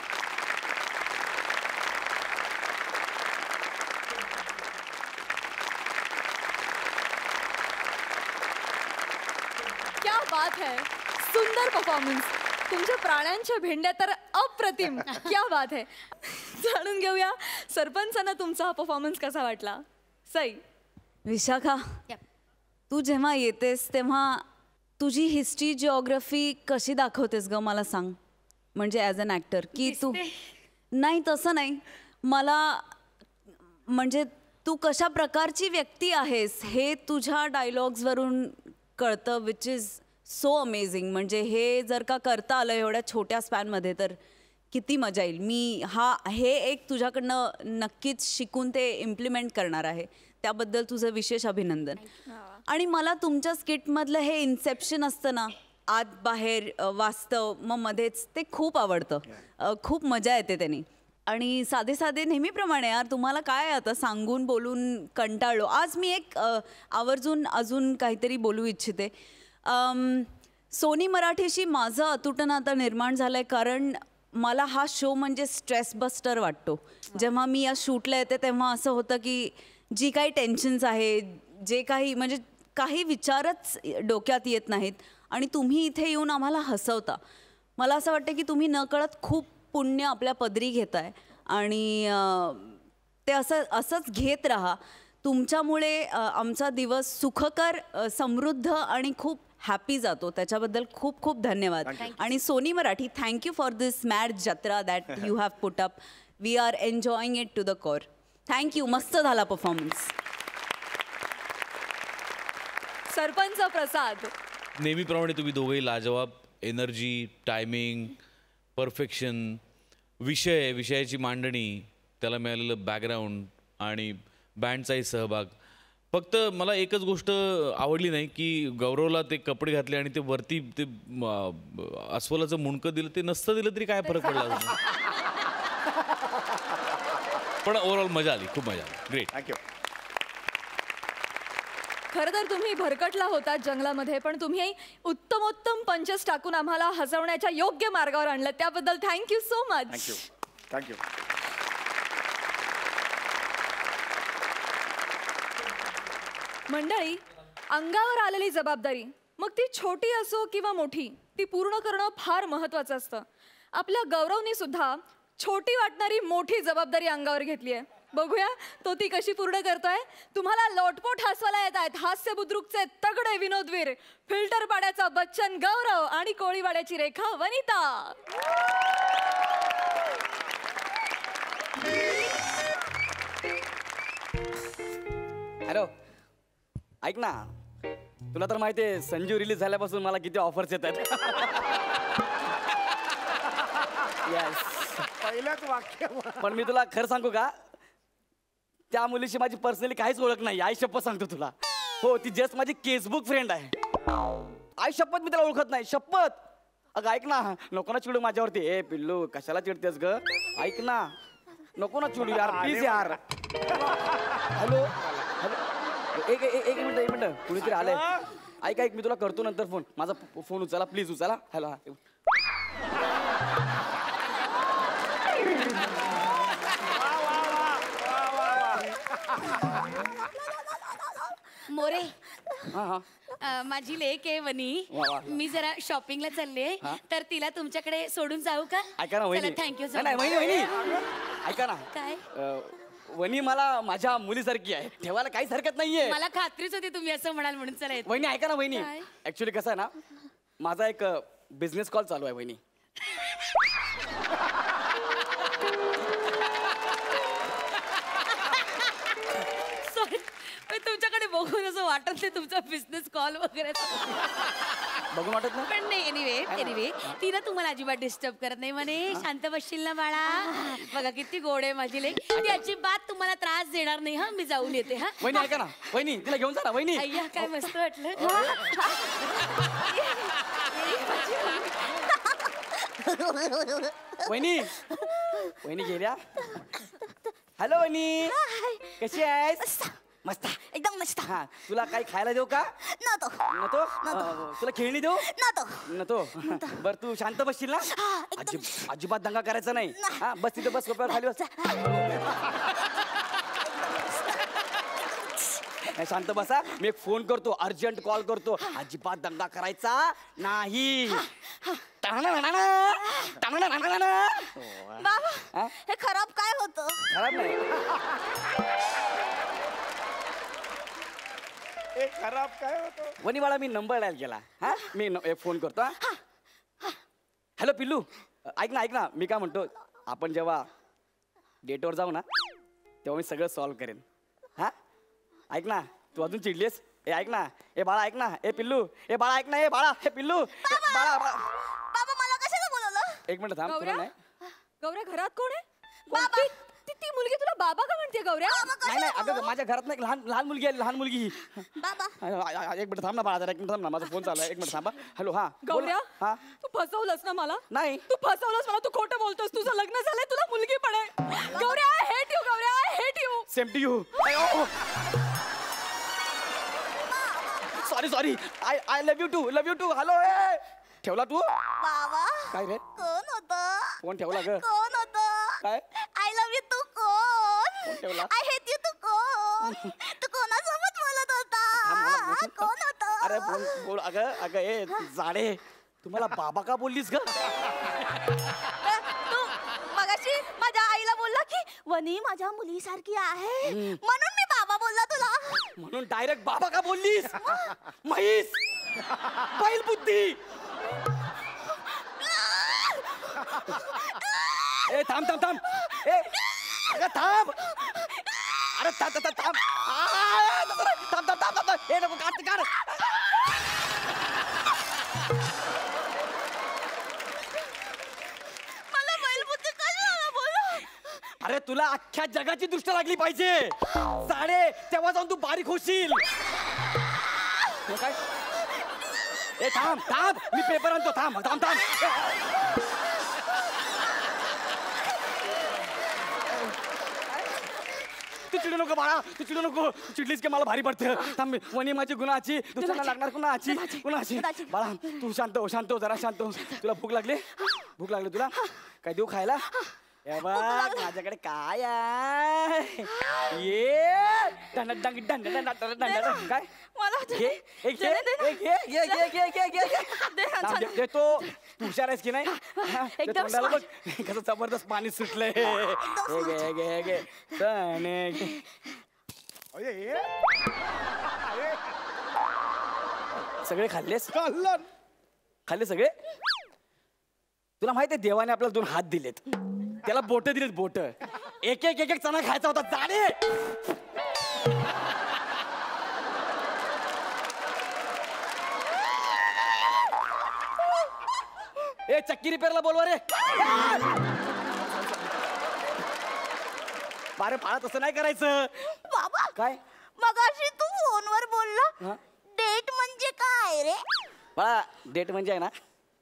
क्या बात है सुंदर परफॉर्मन्स तुमच्या प्राण्यांच्या भेंड्या तर अप्रतिम क्या बात है जाणून घेऊया सरपंचांना तुमचा हा परफॉर्मन्स कसा वाटला सई विशाखा Yep. तू जेव्हा येतेस तेव्हा तुझी हिस्ट्री जिओग्राफी कशी दाखवतेस ग मला सांग म्हणजे ॲज अन ॲक्टर की तू नाही तसं नाही मला म्हणजे तू कशा प्रकारची व्यक्ती आहेस हे तुझ्या डायलॉग्सवरून कळतं विच इज सो अमेझिंग म्हणजे हे जर का करता आलं एवढ्या छोट्या स्पॅनमध्ये तर किती मजा येईल मी हा हे एक तुझ्याकडनं नक्कीच शिकून ते इम्प्लिमेंट करणार आहे त्याबद्दल तुझं विशेष अभिनंदन आणि मला तुमच्या स्किटमधलं हे इन्सेप्शन असतं ना आत बाहेर अ, वास्तव मग मध्येच ते खूप आवडतं अ, खूप मजा येते त्यांनी आणि साधे साधे नेहमीप्रमाणे यार तुम्हाला काय आता सांगून बोलून कंटाळलो आज मी एक अ, आवर्जून अजून काहीतरी बोलू इच्छिते अम, सोनी मराठीशी माझं अतूट नातं निर्माण झालं आहे कारण मला हा शो म्हणजे स्ट्रेस बस्टर वाटतो जेव्हा मी या शूटला येते तेव्हा असं होतं की जी काही टेन्शन्स आहे जे काही म्हणजे काही विचारच डोक्यात येत नाहीत आणि तुम्ही इथे येऊन आम्हाला हसवता मला असं वाटतं की तुम्ही नकळत खूप पुण्य आपल्या पदरी घेताय आणि अं, ते असं असंच घेत राहा तुमच्यामुळे अं, आमचा दिवस सुखकर अं, समृद्ध आणि खूप हॅपी जातो त्याच्याबद्दल खूप खूप धन्यवाद आणि Sony Marathi thank you for this mad Jatra that you have put up we are enjoying it to the core thank you मस्त झाला परफॉर्मन्स सरपंच प्रसाद नेहमीप्रमाणे तुम्ही दोघेही लाजवाब एनर्जी टायमिंग परफेक्शन विषय विषयाची मांडणी त्याला मिळालेलं बॅकग्राऊंड आणि बँडचाही सहभाग फक्त मला एकच गोष्ट आवडली नाही की गौरवला ते कपडे घातले आणि ते वरती ते म, अस्वलाचं मुंडकं दिलं ते नसतं दिलं तरी काय फरक पडला असता? पण ओव्हरऑल मजा आली, खूप मजा आली. ग्रेट. थँक्यू. खरं तर तुम्ही भरकटला होता जंगलामध्ये, पण तुम्ही उत्तमोत्तम पंचेस टाकून आम्हाला हसवण्याच्या योग्य मार्गावर आणलं, त्याबद्दल thank you so much. Thank you thank you. मंडळी, अंगावर आलेली जबाबदारी, मग ती छोटी असो किंवा मोठी, ती पूर्ण करणं फार महत्वाचं असतं. आपल्या गौरवनी सुद्धा छोटी वाटणारी मोठी जबाबदारी अंगावर घेतली आहे. बघूया तो ती कशी पूर्ण करतोय. तुम्हाला लोटपोट हसवायला येत आहेत हास्य बुद्रुकचे तगडे विनोदवीर, फिल्टर पाड्याचा बच्चन गौरव आणि कोळीवाड्याची रेखा वनिता. हॅलो, ऐक ना, तुला तर माहिती आहे संजू रिलीज झाल्यापासून मला किती ऑफर्स येत आहेत. येस. पहिल्याच वाक्य. पण मी तुला खरं सांगू का, त्या मुलीशी माझी पर्सनली काहीच ओळख नाही. आई शपथ सांगतो तुला. हो, ती जस्ट माझी केसबुक फ्रेंड आहे. आई शपथ मी त्याला ओळखत नाही. शपथ. अगं ऐक ना, नको ना चिडू माझ्यावरती. ए पिल्लू, कशाला चिडतेस ग? ऐक ना, नको ना चिडू यार, प्लीज यार. हॅलो हॅलो, एक एक एक मिनिट एक मिनिट, कुणीतरी आलंय. ऐक ऐक, मी तुला करतो नंतर फोन. माझा फोन उचला प्लीज, उचला. हॅलो. मोरे, हा हा. अ, माझी लेक आहे वनी. वा, वा. मी जरा शॉपिंगला चालले, तर तिला तुमच्याकडे सोडून जाऊ का? ऐका ना वहिनी. थँक्यू. नाही वहिनी वहिनी ऐका ना. काय? अ, वहिनी मला माझ्या मुलीसारखी आहे, ठेवायला काहीच हरकत नाहीये. मला खात्रीच होती तुम्ही असं म्हणाल म्हणून. चला येते. वहिनी ऐका ना वहिनी, काय? ऍक्च्युली कसं आहे ना, माझा एक बिझनेस कॉल चालू आहे वहिनी. सॉरी, तुमच्याकडे बघून असं वाटत नाही तुमचा बिझनेस कॉल वगैरे. बघून वाटत ना. पण नाही, एनिवे एनिवे ती ना तुम्हाला अजिबात डिस्टर्ब करत नाही म्हणे. शांत बसशील ना बाळा? बघा किती गोड आहे माझी लेक. ती अजिबात तुम्हाला त्रास देणार नाही. हा, मी जाऊन येते. हा वहिनी ऐका ना, वहिनी तिला घेऊन जा ना वहिनी. अय्या, काय मस्त वाटलं. वहिनी वहिनी गेल्या. हॅलो वहिनी, कशी आहेस? मस्त, एकदम मस्त. हा, तुला काही खायला देऊ का? नको नको. अ, तुला खेळणी देऊ? नको. नको. बर, तू शांत बसशील ना? अजिब अजिबात दंगा करायचा नाही. हा, बस तिथे बस, सोप्यावर खाली बस. नाही, शांत बसा. मी एक फोन करतो, अर्जंट कॉल करतो. अजिबात दंगा करायचा नाही. बाबा, हे खराब काय होतं? खराब नाही. हे खराब काय होतं? वनी बाळा, मी नंबर डायल केला. हा, मी न- एक फोन करतो. हा. हॅलो पिल्लू, ऐक ना ऐक ना, मी काय म्हणतो, आपण जेव्हा डेटवर जाऊ ना, तेव्हा मी सगळं सॉल्व्ह करेन. हा, ऐक ना, तू अजून चिडलीस? ए ऐक ना, ए बाळा ऐक ना, ए पिल्लू, ए बाळा ऐक ना, ए बाळा, हे पिल्लू, ए, बाळा बाळा. बाबा, मला कशाला बोलवलं? एक मिनिट थांब, तुला गौऱ्या, नाही. गौऱ्या घरात कोण आहे? कोणती? ती ती मुलगी तुला बाबा का म्हणते गौऱ्या? नाही नाही, अगं माझ्या घरात नाही, लहान लहान मुलगी आहे, लहान मुलगी. बाबा, आ- आ- आ- एक मिनिट थांब ना बाळा, जरा एक मिनिट थांब ना, माझा फोन चालू आहे. एक मिनिट थांबा. हॅलो, हा बोल. गौऱ्या, हा, तू फसवलंस ना मला? नाही. तू फसवलंस मला. तू खोटं बोलतोस. तुझं लग्न झालंय, तुला मुलगी पण आहे. Gaurya, I hate you. Gaurya, I hate you. Same to you. Sorry sorry, I I love you too, love you too. Hello, ए ठेवला तू? बाबा, काय रे? कोण होतं? फोन ठेवला ग? कोण होतं? काय? आय लव्ह यू तू कोण? ठेवला? आय हेट यू तू कोण? तू कोणासोबत बोलत थांब, मला होता? बोलू. कोण होतं? अरे बोल बोल. अगं अगं ए जाडे, तुम्हाला बाबा का बोललीस ग? तू मगाशी माझ्या आईला बोलला की वनी माझ्या मुलीसारखी आहे, म्हणून मी बाबा बोलला तुला. म्हणून डायरेक्ट बाबा का बोललीस? म्हैस, बैल बुद्धी. ए थांब थांब थांब. ए अगं थांब. अरे थांब थांब थांब. आ, थांब थांब थांब थांब. ए नको, काढ काढ. मला बैलबुद्धी कशाला बोलला? अरे तुला तुला अख्ख्या जगाची दृष्ट लागली पाहिजे साडे तेव्हा जाऊन तू बारीक होशील. हे काय ए थांब थांब मी पेपर आणतो थांब थांब थांब तू चिडू नको बाळा तू चिडू नको तू चिडलीस की मला भारी पडते थांब वनी माझी गुणाची दुसऱ्याला लागणार कुणाची कुणाची बाळा तू शांत हो शांत हो जरा शांत हो. तुला भूक लागली भूक लागली तुला काय देऊ खायला हे बघ माझ्याकडे काय आहे ये डंड डंग डंड डंड डंड डंड काय घे एक घे एक घे घे घे घे घे घे थांब, दे- देतो तू हुशार आहेस की नाही हा, ते एकदम तोंडाला बघ कसं जबरदस्त पाणी सुटलंय हे घे हे घे हे घे तने घे. अरे हे सगळे खाल्लेस खाल्लं. खाल्ले सगळे तुला माहिती आहे देवाने आपल्याला दोन हात दिलेत त्याला बोट दिलेत बोट एक एक एक एक चणा खायचा होता जाणे ए चक्की रिपेअरला बोलवा रे बारे बाळा तसं नाही करायचं बाबा काय मगाशी तू फोनवर बोलला हा? डेट म्हणजे काय रे बाळा डेट म्हणजे आहे ना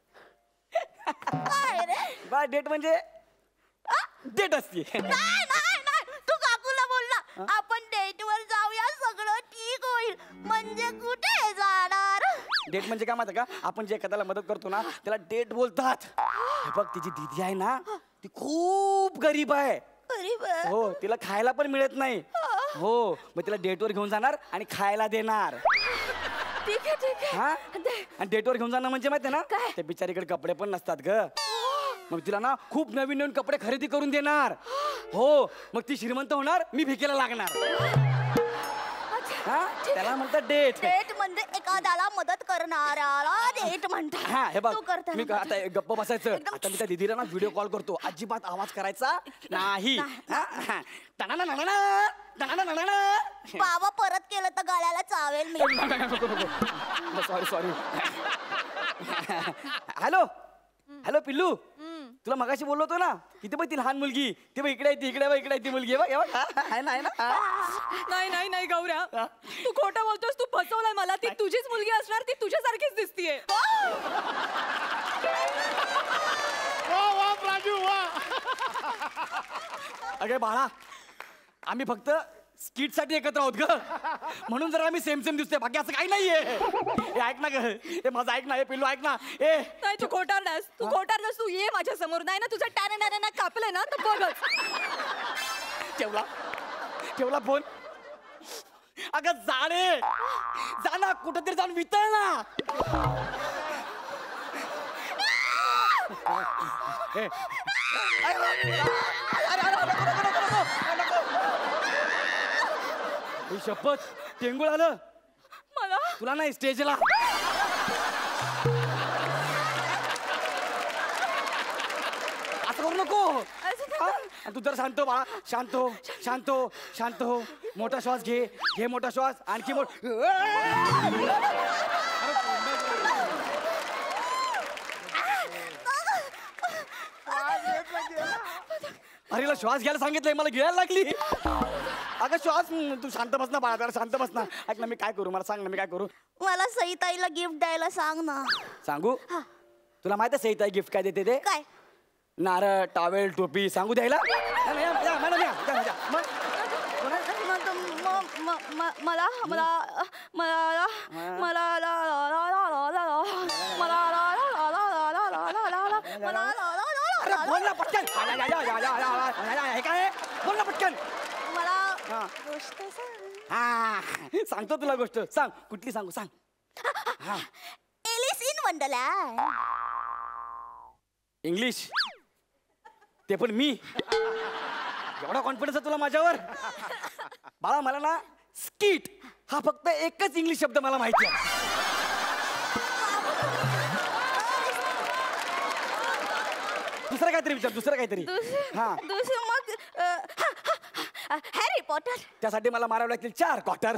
काय रे बाळा डेट म्हणजे डेट असते नाही नाही नाही तू काकूला बोलला आपण डेट वर जाऊया सगळं ठीक होईल म्हणजे कुठे जाणार डेट म्हणजे काय माहिती का आपण जे एखाद्याला मदत करतो ना त्याला डेट बोलतात हे बघ तिची दीदी आहे ना ती खूप गरीब आहे अरे बा. हो तिला खायला पण मिळत नाही हो मग तिला डेटवर घेऊन जाणार आणि खायला देणार ठीक आहे ठीक आहे हा आणि डेटवर घेऊन जाणं म्हणजे माहिती ना त्या बिचारीकडे कपडे पण नसतात ग मग तिला ना खूप नवीन नवीन कपडे खरेदी करून देणार हो मग ती श्रीमंत होणार मी भिकेला लागणार हा त्याला म्हणतात डेट डेट म्हणजे एखाद्याला मदत करणाऱ्याला डेट म्हणतात हा हे बघ तू करताना मी आता एक गप्प बसायचं एकदम- आता मी त्या दीदीला ना व्हिडिओ कॉल करतो अजिबात आवाज करायचा नाही हा, हा. टणाणाणाणा, टणाणाणाणा. बाबा परत केलं तर गळ्याला चावेल मी सॉरी सॉरी हॅलो हॅलो पिल्लू तुला मगाशी बोललो होतो ना इथे बघ ती लहान मुलगी ती बघ इकडे आहे, ती इकडे बघ इकडे आहे ती मुलगी आहे बघ, हे बघ, हा, हा, आहे ना आहे ना हा. नाही नाही नाही गौऱ्या तू खोटं बोलतोस तू फसवलाय मला ती तुझीच मुलगी असणार ती तुझ्यासारखीच दिसतीये वा वा राजू वा. अगे बाळा आम्ही फक्त स्किट साठी एकत्र आहोत ग म्हणून जर आम्ही सेम सेम दिसतोय बाकी असं काही नाहीये हे ऐक ना ग हे माझं ऐक ना हे पिल्लू ऐक ना ए नाही तू खोटारलास तू खोटारलास तू ये माझ्या समोर नाही ना तुझा टॅन टॅन कापलंय ना तर बघच ठेवला ठेवला फोन अगं जाणे जा ना कुठंतरी जाऊन वितळ ना ए, अरे, अरे, अरे, अरे, नको, नको, नको, नको, नको. ही शपथ टेंगुळ आलं मला तुला नाही स्टेजला असं करू नको हा? आणि तू जर शांत हो बाळा शांत हो शांत हो शांत हो मोठा श्वास घे घे मोठा श्वास आणखी मोठ अरे हिला श्वास घ्यायला सांगितलंय मला घ्यायला लागली अगं श्वास हम्म, तू शांत बस ना बाळा जरा शांत बस ना ऐक ना मी काय करू मला सांग ना मी काय करू मला सईताईला गिफ्ट द्यायला सांग ना सांगू तुला माहिती आहे सईताई गिफ्ट काय देते ते काय नारळ टावेल टोपी सांगू द्यायला या ना, या, या, मॅडम, या, या, या. मग, म- म- म- म- मला मला मला मला ला- ला- ला- ला- ला- ला- ला- ला- मला ला- ला- ला- ला- ला- ला- ला- ला- ला- ला- मला ला- ला- ला- ला- अरे ला- बोल ना पटकन या, या, या, या, या, या, या, या, हे काय आहे? बोल ना पटकन मला हा. गोष्ट सांग. हा सांगतो तुला गोष्ट सांग कुठली सांगू सांग हा एलिस इन वंडरलँड इंग्लिश ते पण मी एवढा कॉन्फिडन्स आहे तुला माझ्यावर बाळा मला ना स्किट हा फक्त एकच इंग्लिश शब्द मला माहिती आहे दुसरं काहीतरी विचार दुसरं काहीतरी हा दुसरं मग अ, हा, हा, हा, हॅरी पॉटर त्यासाठी मला मारावं लागतील चार क्वार्टर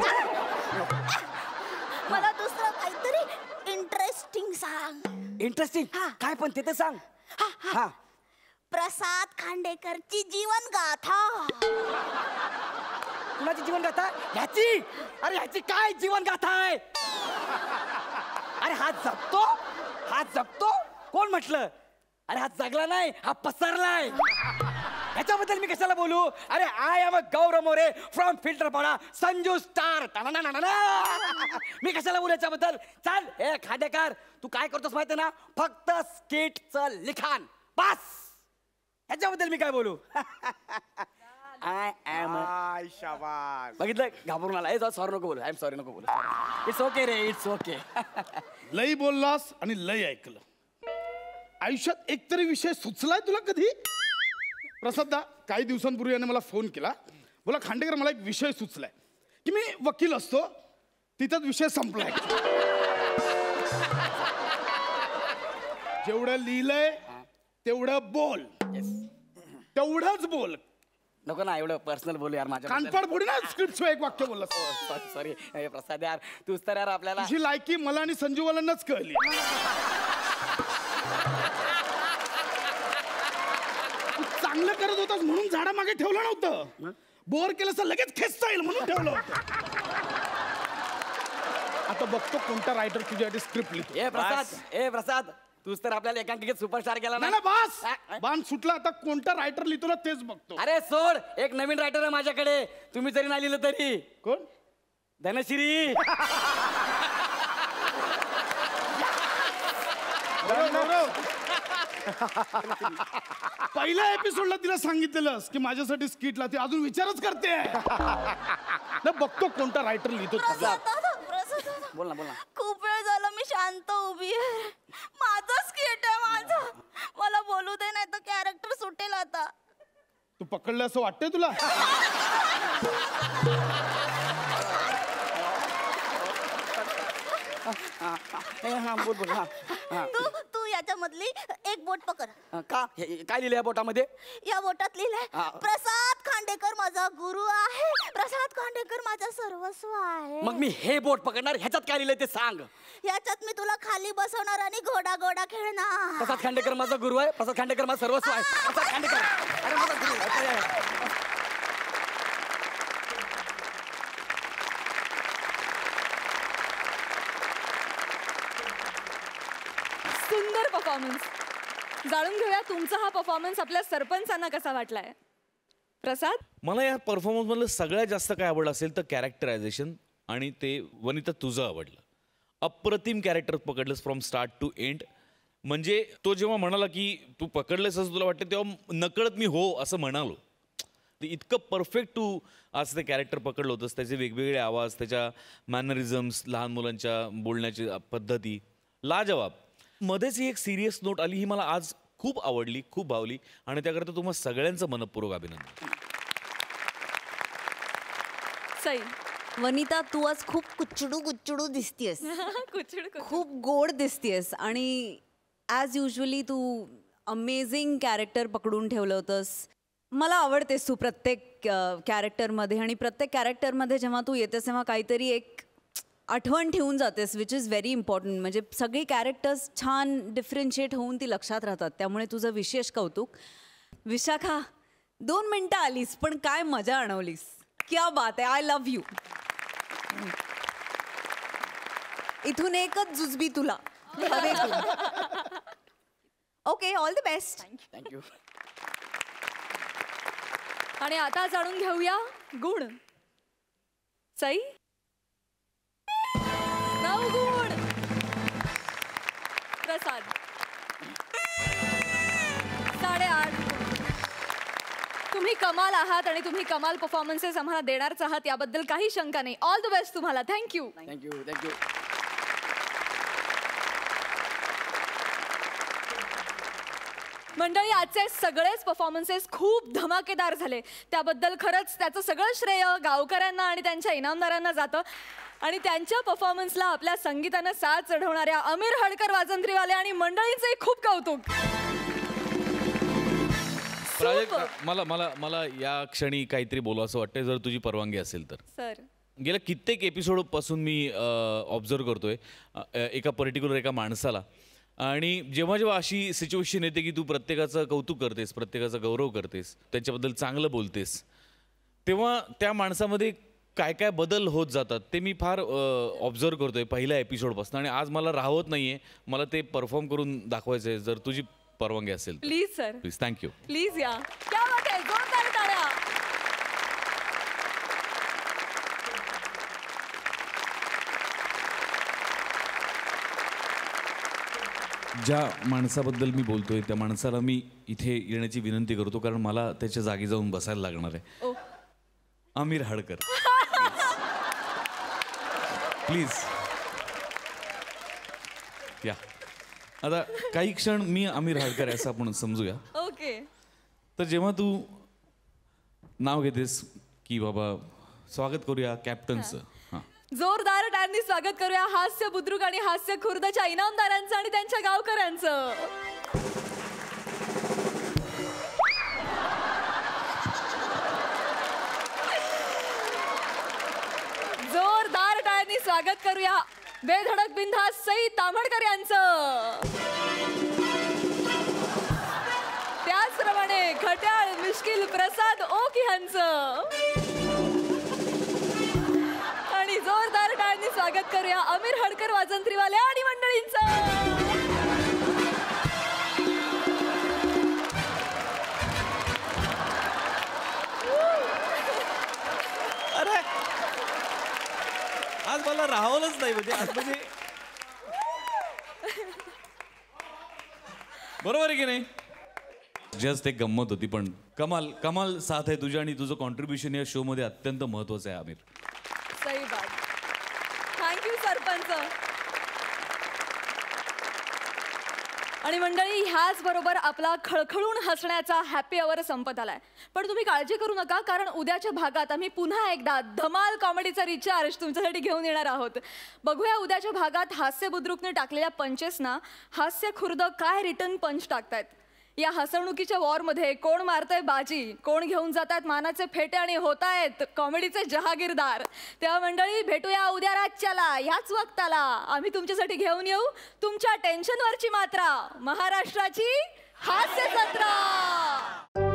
मला दुसरं काहीतरी इंटरेस्टिंग सांग इंटरेस्टिंग काय पण ते तर सांग हा प्रसाद खांडेकरची जीवन गाथा. कुणाची जीवन गाथा? ह्याची. अरे ह्याची काय जीवन गाथा आहे? अरे हा जगतो, हा जगतो. कोण म्हटलं? अरे हा जगला नाही, हा पसरलाय. ह्याच्याबद्दल मी कशाला बोलू? अरे I am a Gaurav More from Filterpada, Sanju star. मी कशाला बोलू याच्याबद्दल? चाल हे खांडेकर, तू काय करतोस माहिती ना? फक्त स्किटचं लिखाण बस. ह्याच्याबद्दल मी काय बोलू? आय एम आय शाबास. बघितलं, घाबरून आला. ए सॉरी नको बोलू. आय एम सॉरी नको बोलू. इट्स ओके रे, इट्स ओके. लई बोललास आणि लई ऐकलं. आयुष्यात एकतरी विषय सुचलाय तुला कधी? प्रसादा, काही दिवसांपूर्वी याने मला फोन केला. बोला खांडेकर, मला एक विषय सुचलाय की मी वकील असतो, तिथंच विषय संपलाय. जेवढं लिहिलंय तेवढं बोल, तेवढंच बोल. नको ना एवढं पर्सनल बोलू यार. माझ्या कानपाड फोडी ना स्क्रिप्ट एक वाक्य बोलला. सॉरी सॉरी प्रसाद यार, तूच तर यार आपल्याला. तुझी लायकी मला आणि संजूवाल्यांनाच कळली. तू चांगलं करत होतास म्हणून झाडा मागे ठेवलं नव्हतं. बोर केलं तर लगेच खेचता येईल म्हणून ठेवलं होतं. आता बघतो कोणता रायटर तुझ्यासाठी स्क्रिप्ट लिहितो. ए प्रसाद, ए प्रसाद, तूच तर आपल्याला एकांकिकेत सुपरस्टार केला ना. नाही बास, बाण सुटला. आता कोणता रायटर लिहितो ना तेच बघतो. अरे सोड, एक नवीन रायटर आहे माझ्याकडे. तुम्ही जरी नाही लिहिलं तरी. कोण? धनश्री. पहिल्या एपिसोडला तिला सांगितलेलंस की माझ्यासाठी स्किटला, ती अजून विचारच करते. बघतो कोणता रायटर लिहितो. बोल ना बोल ना. खूप वेळ झाला मी शांत उभी आहे. माझं स्किट आहे माझं. मला बोलू दे, नाही तर कॅरेक्टर सुटेल आता. तू पकडलं असं वाटतंय तुला? हा बोल बोल. हा तू तू याच्यामधली एक बोट पकड. का? हे- काय लिहिलं या बोटामध्ये? या बोटात लिहिलंय, हा. प्रसाद खांडेकर माझा गुरु आहे, प्रसाद खांडेकर माझा सर्वस्व आहे. मग मी हे बोट पकडणार. ह्याच्यात काय लिहिलंय ते सांग. याच्यात मी तुला खाली बसवणार आणि घोडा घोडा खेळणार. प्रसाद खांडेकर माझा गुरु आहे, प्रसाद खांडेकर माझा सर्वस्व आहे. प्रसाद खांडेकर अरे माझा गुरु आहे. सुंदर परफॉर्मन्स. जाणून घेऊया तुमचा हा परफॉर्मन्स आपल्या सरपंचांना कसा वाटलाय. प्रसाद, मला या परफॉर्मन्समधलं सगळ्यात जास्त काय आवडलं असेल तर कॅरेक्टरायझेशन. आणि ते वनिता तुझं आवडलं. अप्रतिम कॅरेक्टर पकडलंस फ्रॉम स्टार्ट टू एंड. म्हणजे तो जेव्हा म्हणाला की तू पकडलंस असं तुला वाटतं, तेव्हा नकळत मी हो असं म्हणालो. ते इतकं परफेक्ट तू आज ते कॅरेक्टर पकडलं होतंस. त्याचे वेगवेगळे आवाज, त्याच्या मॅनरिझम्स, लहान मुलांच्या बोलण्याची पद्धती लाजवाब. मध्येच ही एक सिरियस नोट आली, ही मला आज खूप आवडली, खूप भावली. आणि त्याकरता तुम्हा सगळ्यांचं मनपूर्वक अभिनंदन. सई. वनिता, तू आज खूप कुचडू गुच्चडू दिसतीयस. कुचड खूप गोड दिसतीयस. आणि ॲज युजली तू अमेझिंग कॅरेक्टर पकडून ठेवलं होतंस. मला आवडतेस तू प्रत्येक कॅरेक्टरमध्ये. आणि प्रत्येक कॅरेक्टरमध्ये जेव्हा तू येतेस तेव्हा काहीतरी एक आठवण ठेवून जातेस, विच इज व्हेरी इम्पॉर्टंट. म्हणजे सगळी कॅरेक्टर्स छान डिफरन्शिएट होऊन ती लक्षात राहतात. त्यामुळे तुझं विशेष कौतुक. विशाखा, दोन मिनटं आलीस पण काय मजा आणवलीस. क्या बात आहे. I love you. इथून एकच जुजबी तुला. Okay, all the best. Thank you. आणि आता जाणून घेऊया गुण. सई. नऊ गुण. प्रसाद. साडेआठ. तुम्ही कमाल आहात आणि तुम्ही कमाल परफॉर्मन्सेस आम्हाला देणारच आहात, याबद्दल काही शंका नाही. ऑल द बेस्ट तुम्हाला. थँक्यू. Thank you thank you. मंडळी, आजचे सगळेच परफॉर्मन्सेस खूप धमाकेदार झाले. त्याबद्दल खरंच त्याचं सगळं श्रेय गावकऱ्यांना आणि त्यांच्या इनामदारांना जातं. आणि त्यांच्या परफॉर्मन्सला आपल्या संगीतानं साथ चढवणाऱ्या अमीर हडकर वाजंत्रीवाले आणि मंडळींचे खूप कौतुक. प्राजक्त, मला मला मला या क्षणी काहीतरी बोलावं असं वाटतंय, जर तुझी परवानगी असेल तर. सर, गेल्या कित्येक एपिसोडपासून मी ऑब्झर्व करतोय अ, एका पर्टिक्युलर एका माणसाला आणि जेव्हा जेव्हा अशी सिच्युएशन येते की तू प्रत्येकाचं कौतुक करतेस, प्रत्येकाचा गौरव करतेस, त्याच्याबद्दल चांगलं बोलतेस, तेव्हा त्या माणसामध्ये काय काय बदल होत जातात ते मी फार ऑब्झर्व करतोय पहिल्या एपिसोडपासून. आणि आज मला राहवत नाहीये, मला ते परफॉर्म करून दाखवायचं आहे, जर तुझी परवानगी असेल. Please sir, please. Thank you. Please या. क्या बात आहे, जोरदार टाळ्या. ज्या माणसाबद्दल मी बोलतोय त्या माणसाला मी इथे येण्याची विनंती करतो, कारण मला त्याच्या जागी जाऊन बसायला लागणार आहे. ओ. आमिर हडकर, प्लीज या. आता काही क्षण मी आमिर हडकर आहे असं आपण समजूया. ओके. तर जेव्हा तू नाव घेतेस की बाबा स्वागत करूया कॅप्टनचं, हां, जोरदार टाळ्यांनी स्वागत करूया हास्य बुद्रुक आणि हास्य खुर्दच्या इनामदारांचं आणि त्यांच्या गावकऱ्यांचं. जोरदार टाळ्यांनी स्वागत करूया बेधडक बिनधास्त सई ताम्हणकर यांचं. त्याचप्रमाणे खट्याळ मिश्किल प्रसाद ओक यांचं. आणि जोरदार टाळ्यांनी स्वागत करूया आमिर हडकर वाजंत्रीवाले आणि मंडळींचं. अरे आज मला राहवलंच नाही, म्हणजे आज म्हणजे बरोबर आहे की नाही. जस्ट एक गंमत होती, पण कमाल कमाल साथ आहे तुझी आणि तुझं कॉन्ट्रीब्युशन या शो मध्ये अत्यंत महत्वाचं आहे आमिर. सही बात. थँक्यू सरपंच. आणि मंडळी, ह्याच बरोबर आपला खळखळून हसण्याचा हॅपी अवर संपत आलाय. पण तुम्ही काळजी करू नका, कारण उद्याच्या भागात आम्ही पुन्हा एकदा धमाल कॉमेडीचा रिचार्ज तुमच्यासाठी घेऊन येणार आहोत. बघूया उद्याच्या भागात हास्य बुद्रुकने टाकलेल्या पंचेसना हास्य खुर्द काय रिटर्न पंच टाकतायत. या हसवणुकीच्या वॉरमध्ये कोण मारतंय बाजी, कोण घेऊन जातात मानाचे फेटे आणि होत आहेत कॉमेडीचे जहागीरदार. तेव्हा मंडळी, भेटूया उद्या रातच्याला ह्याच वक्ताला. आम्ही तुमच्यासाठी घेऊन येऊ तुमच्या टेन्शनवरची मात्रा, महाराष्ट्राची हास्य जत्रा.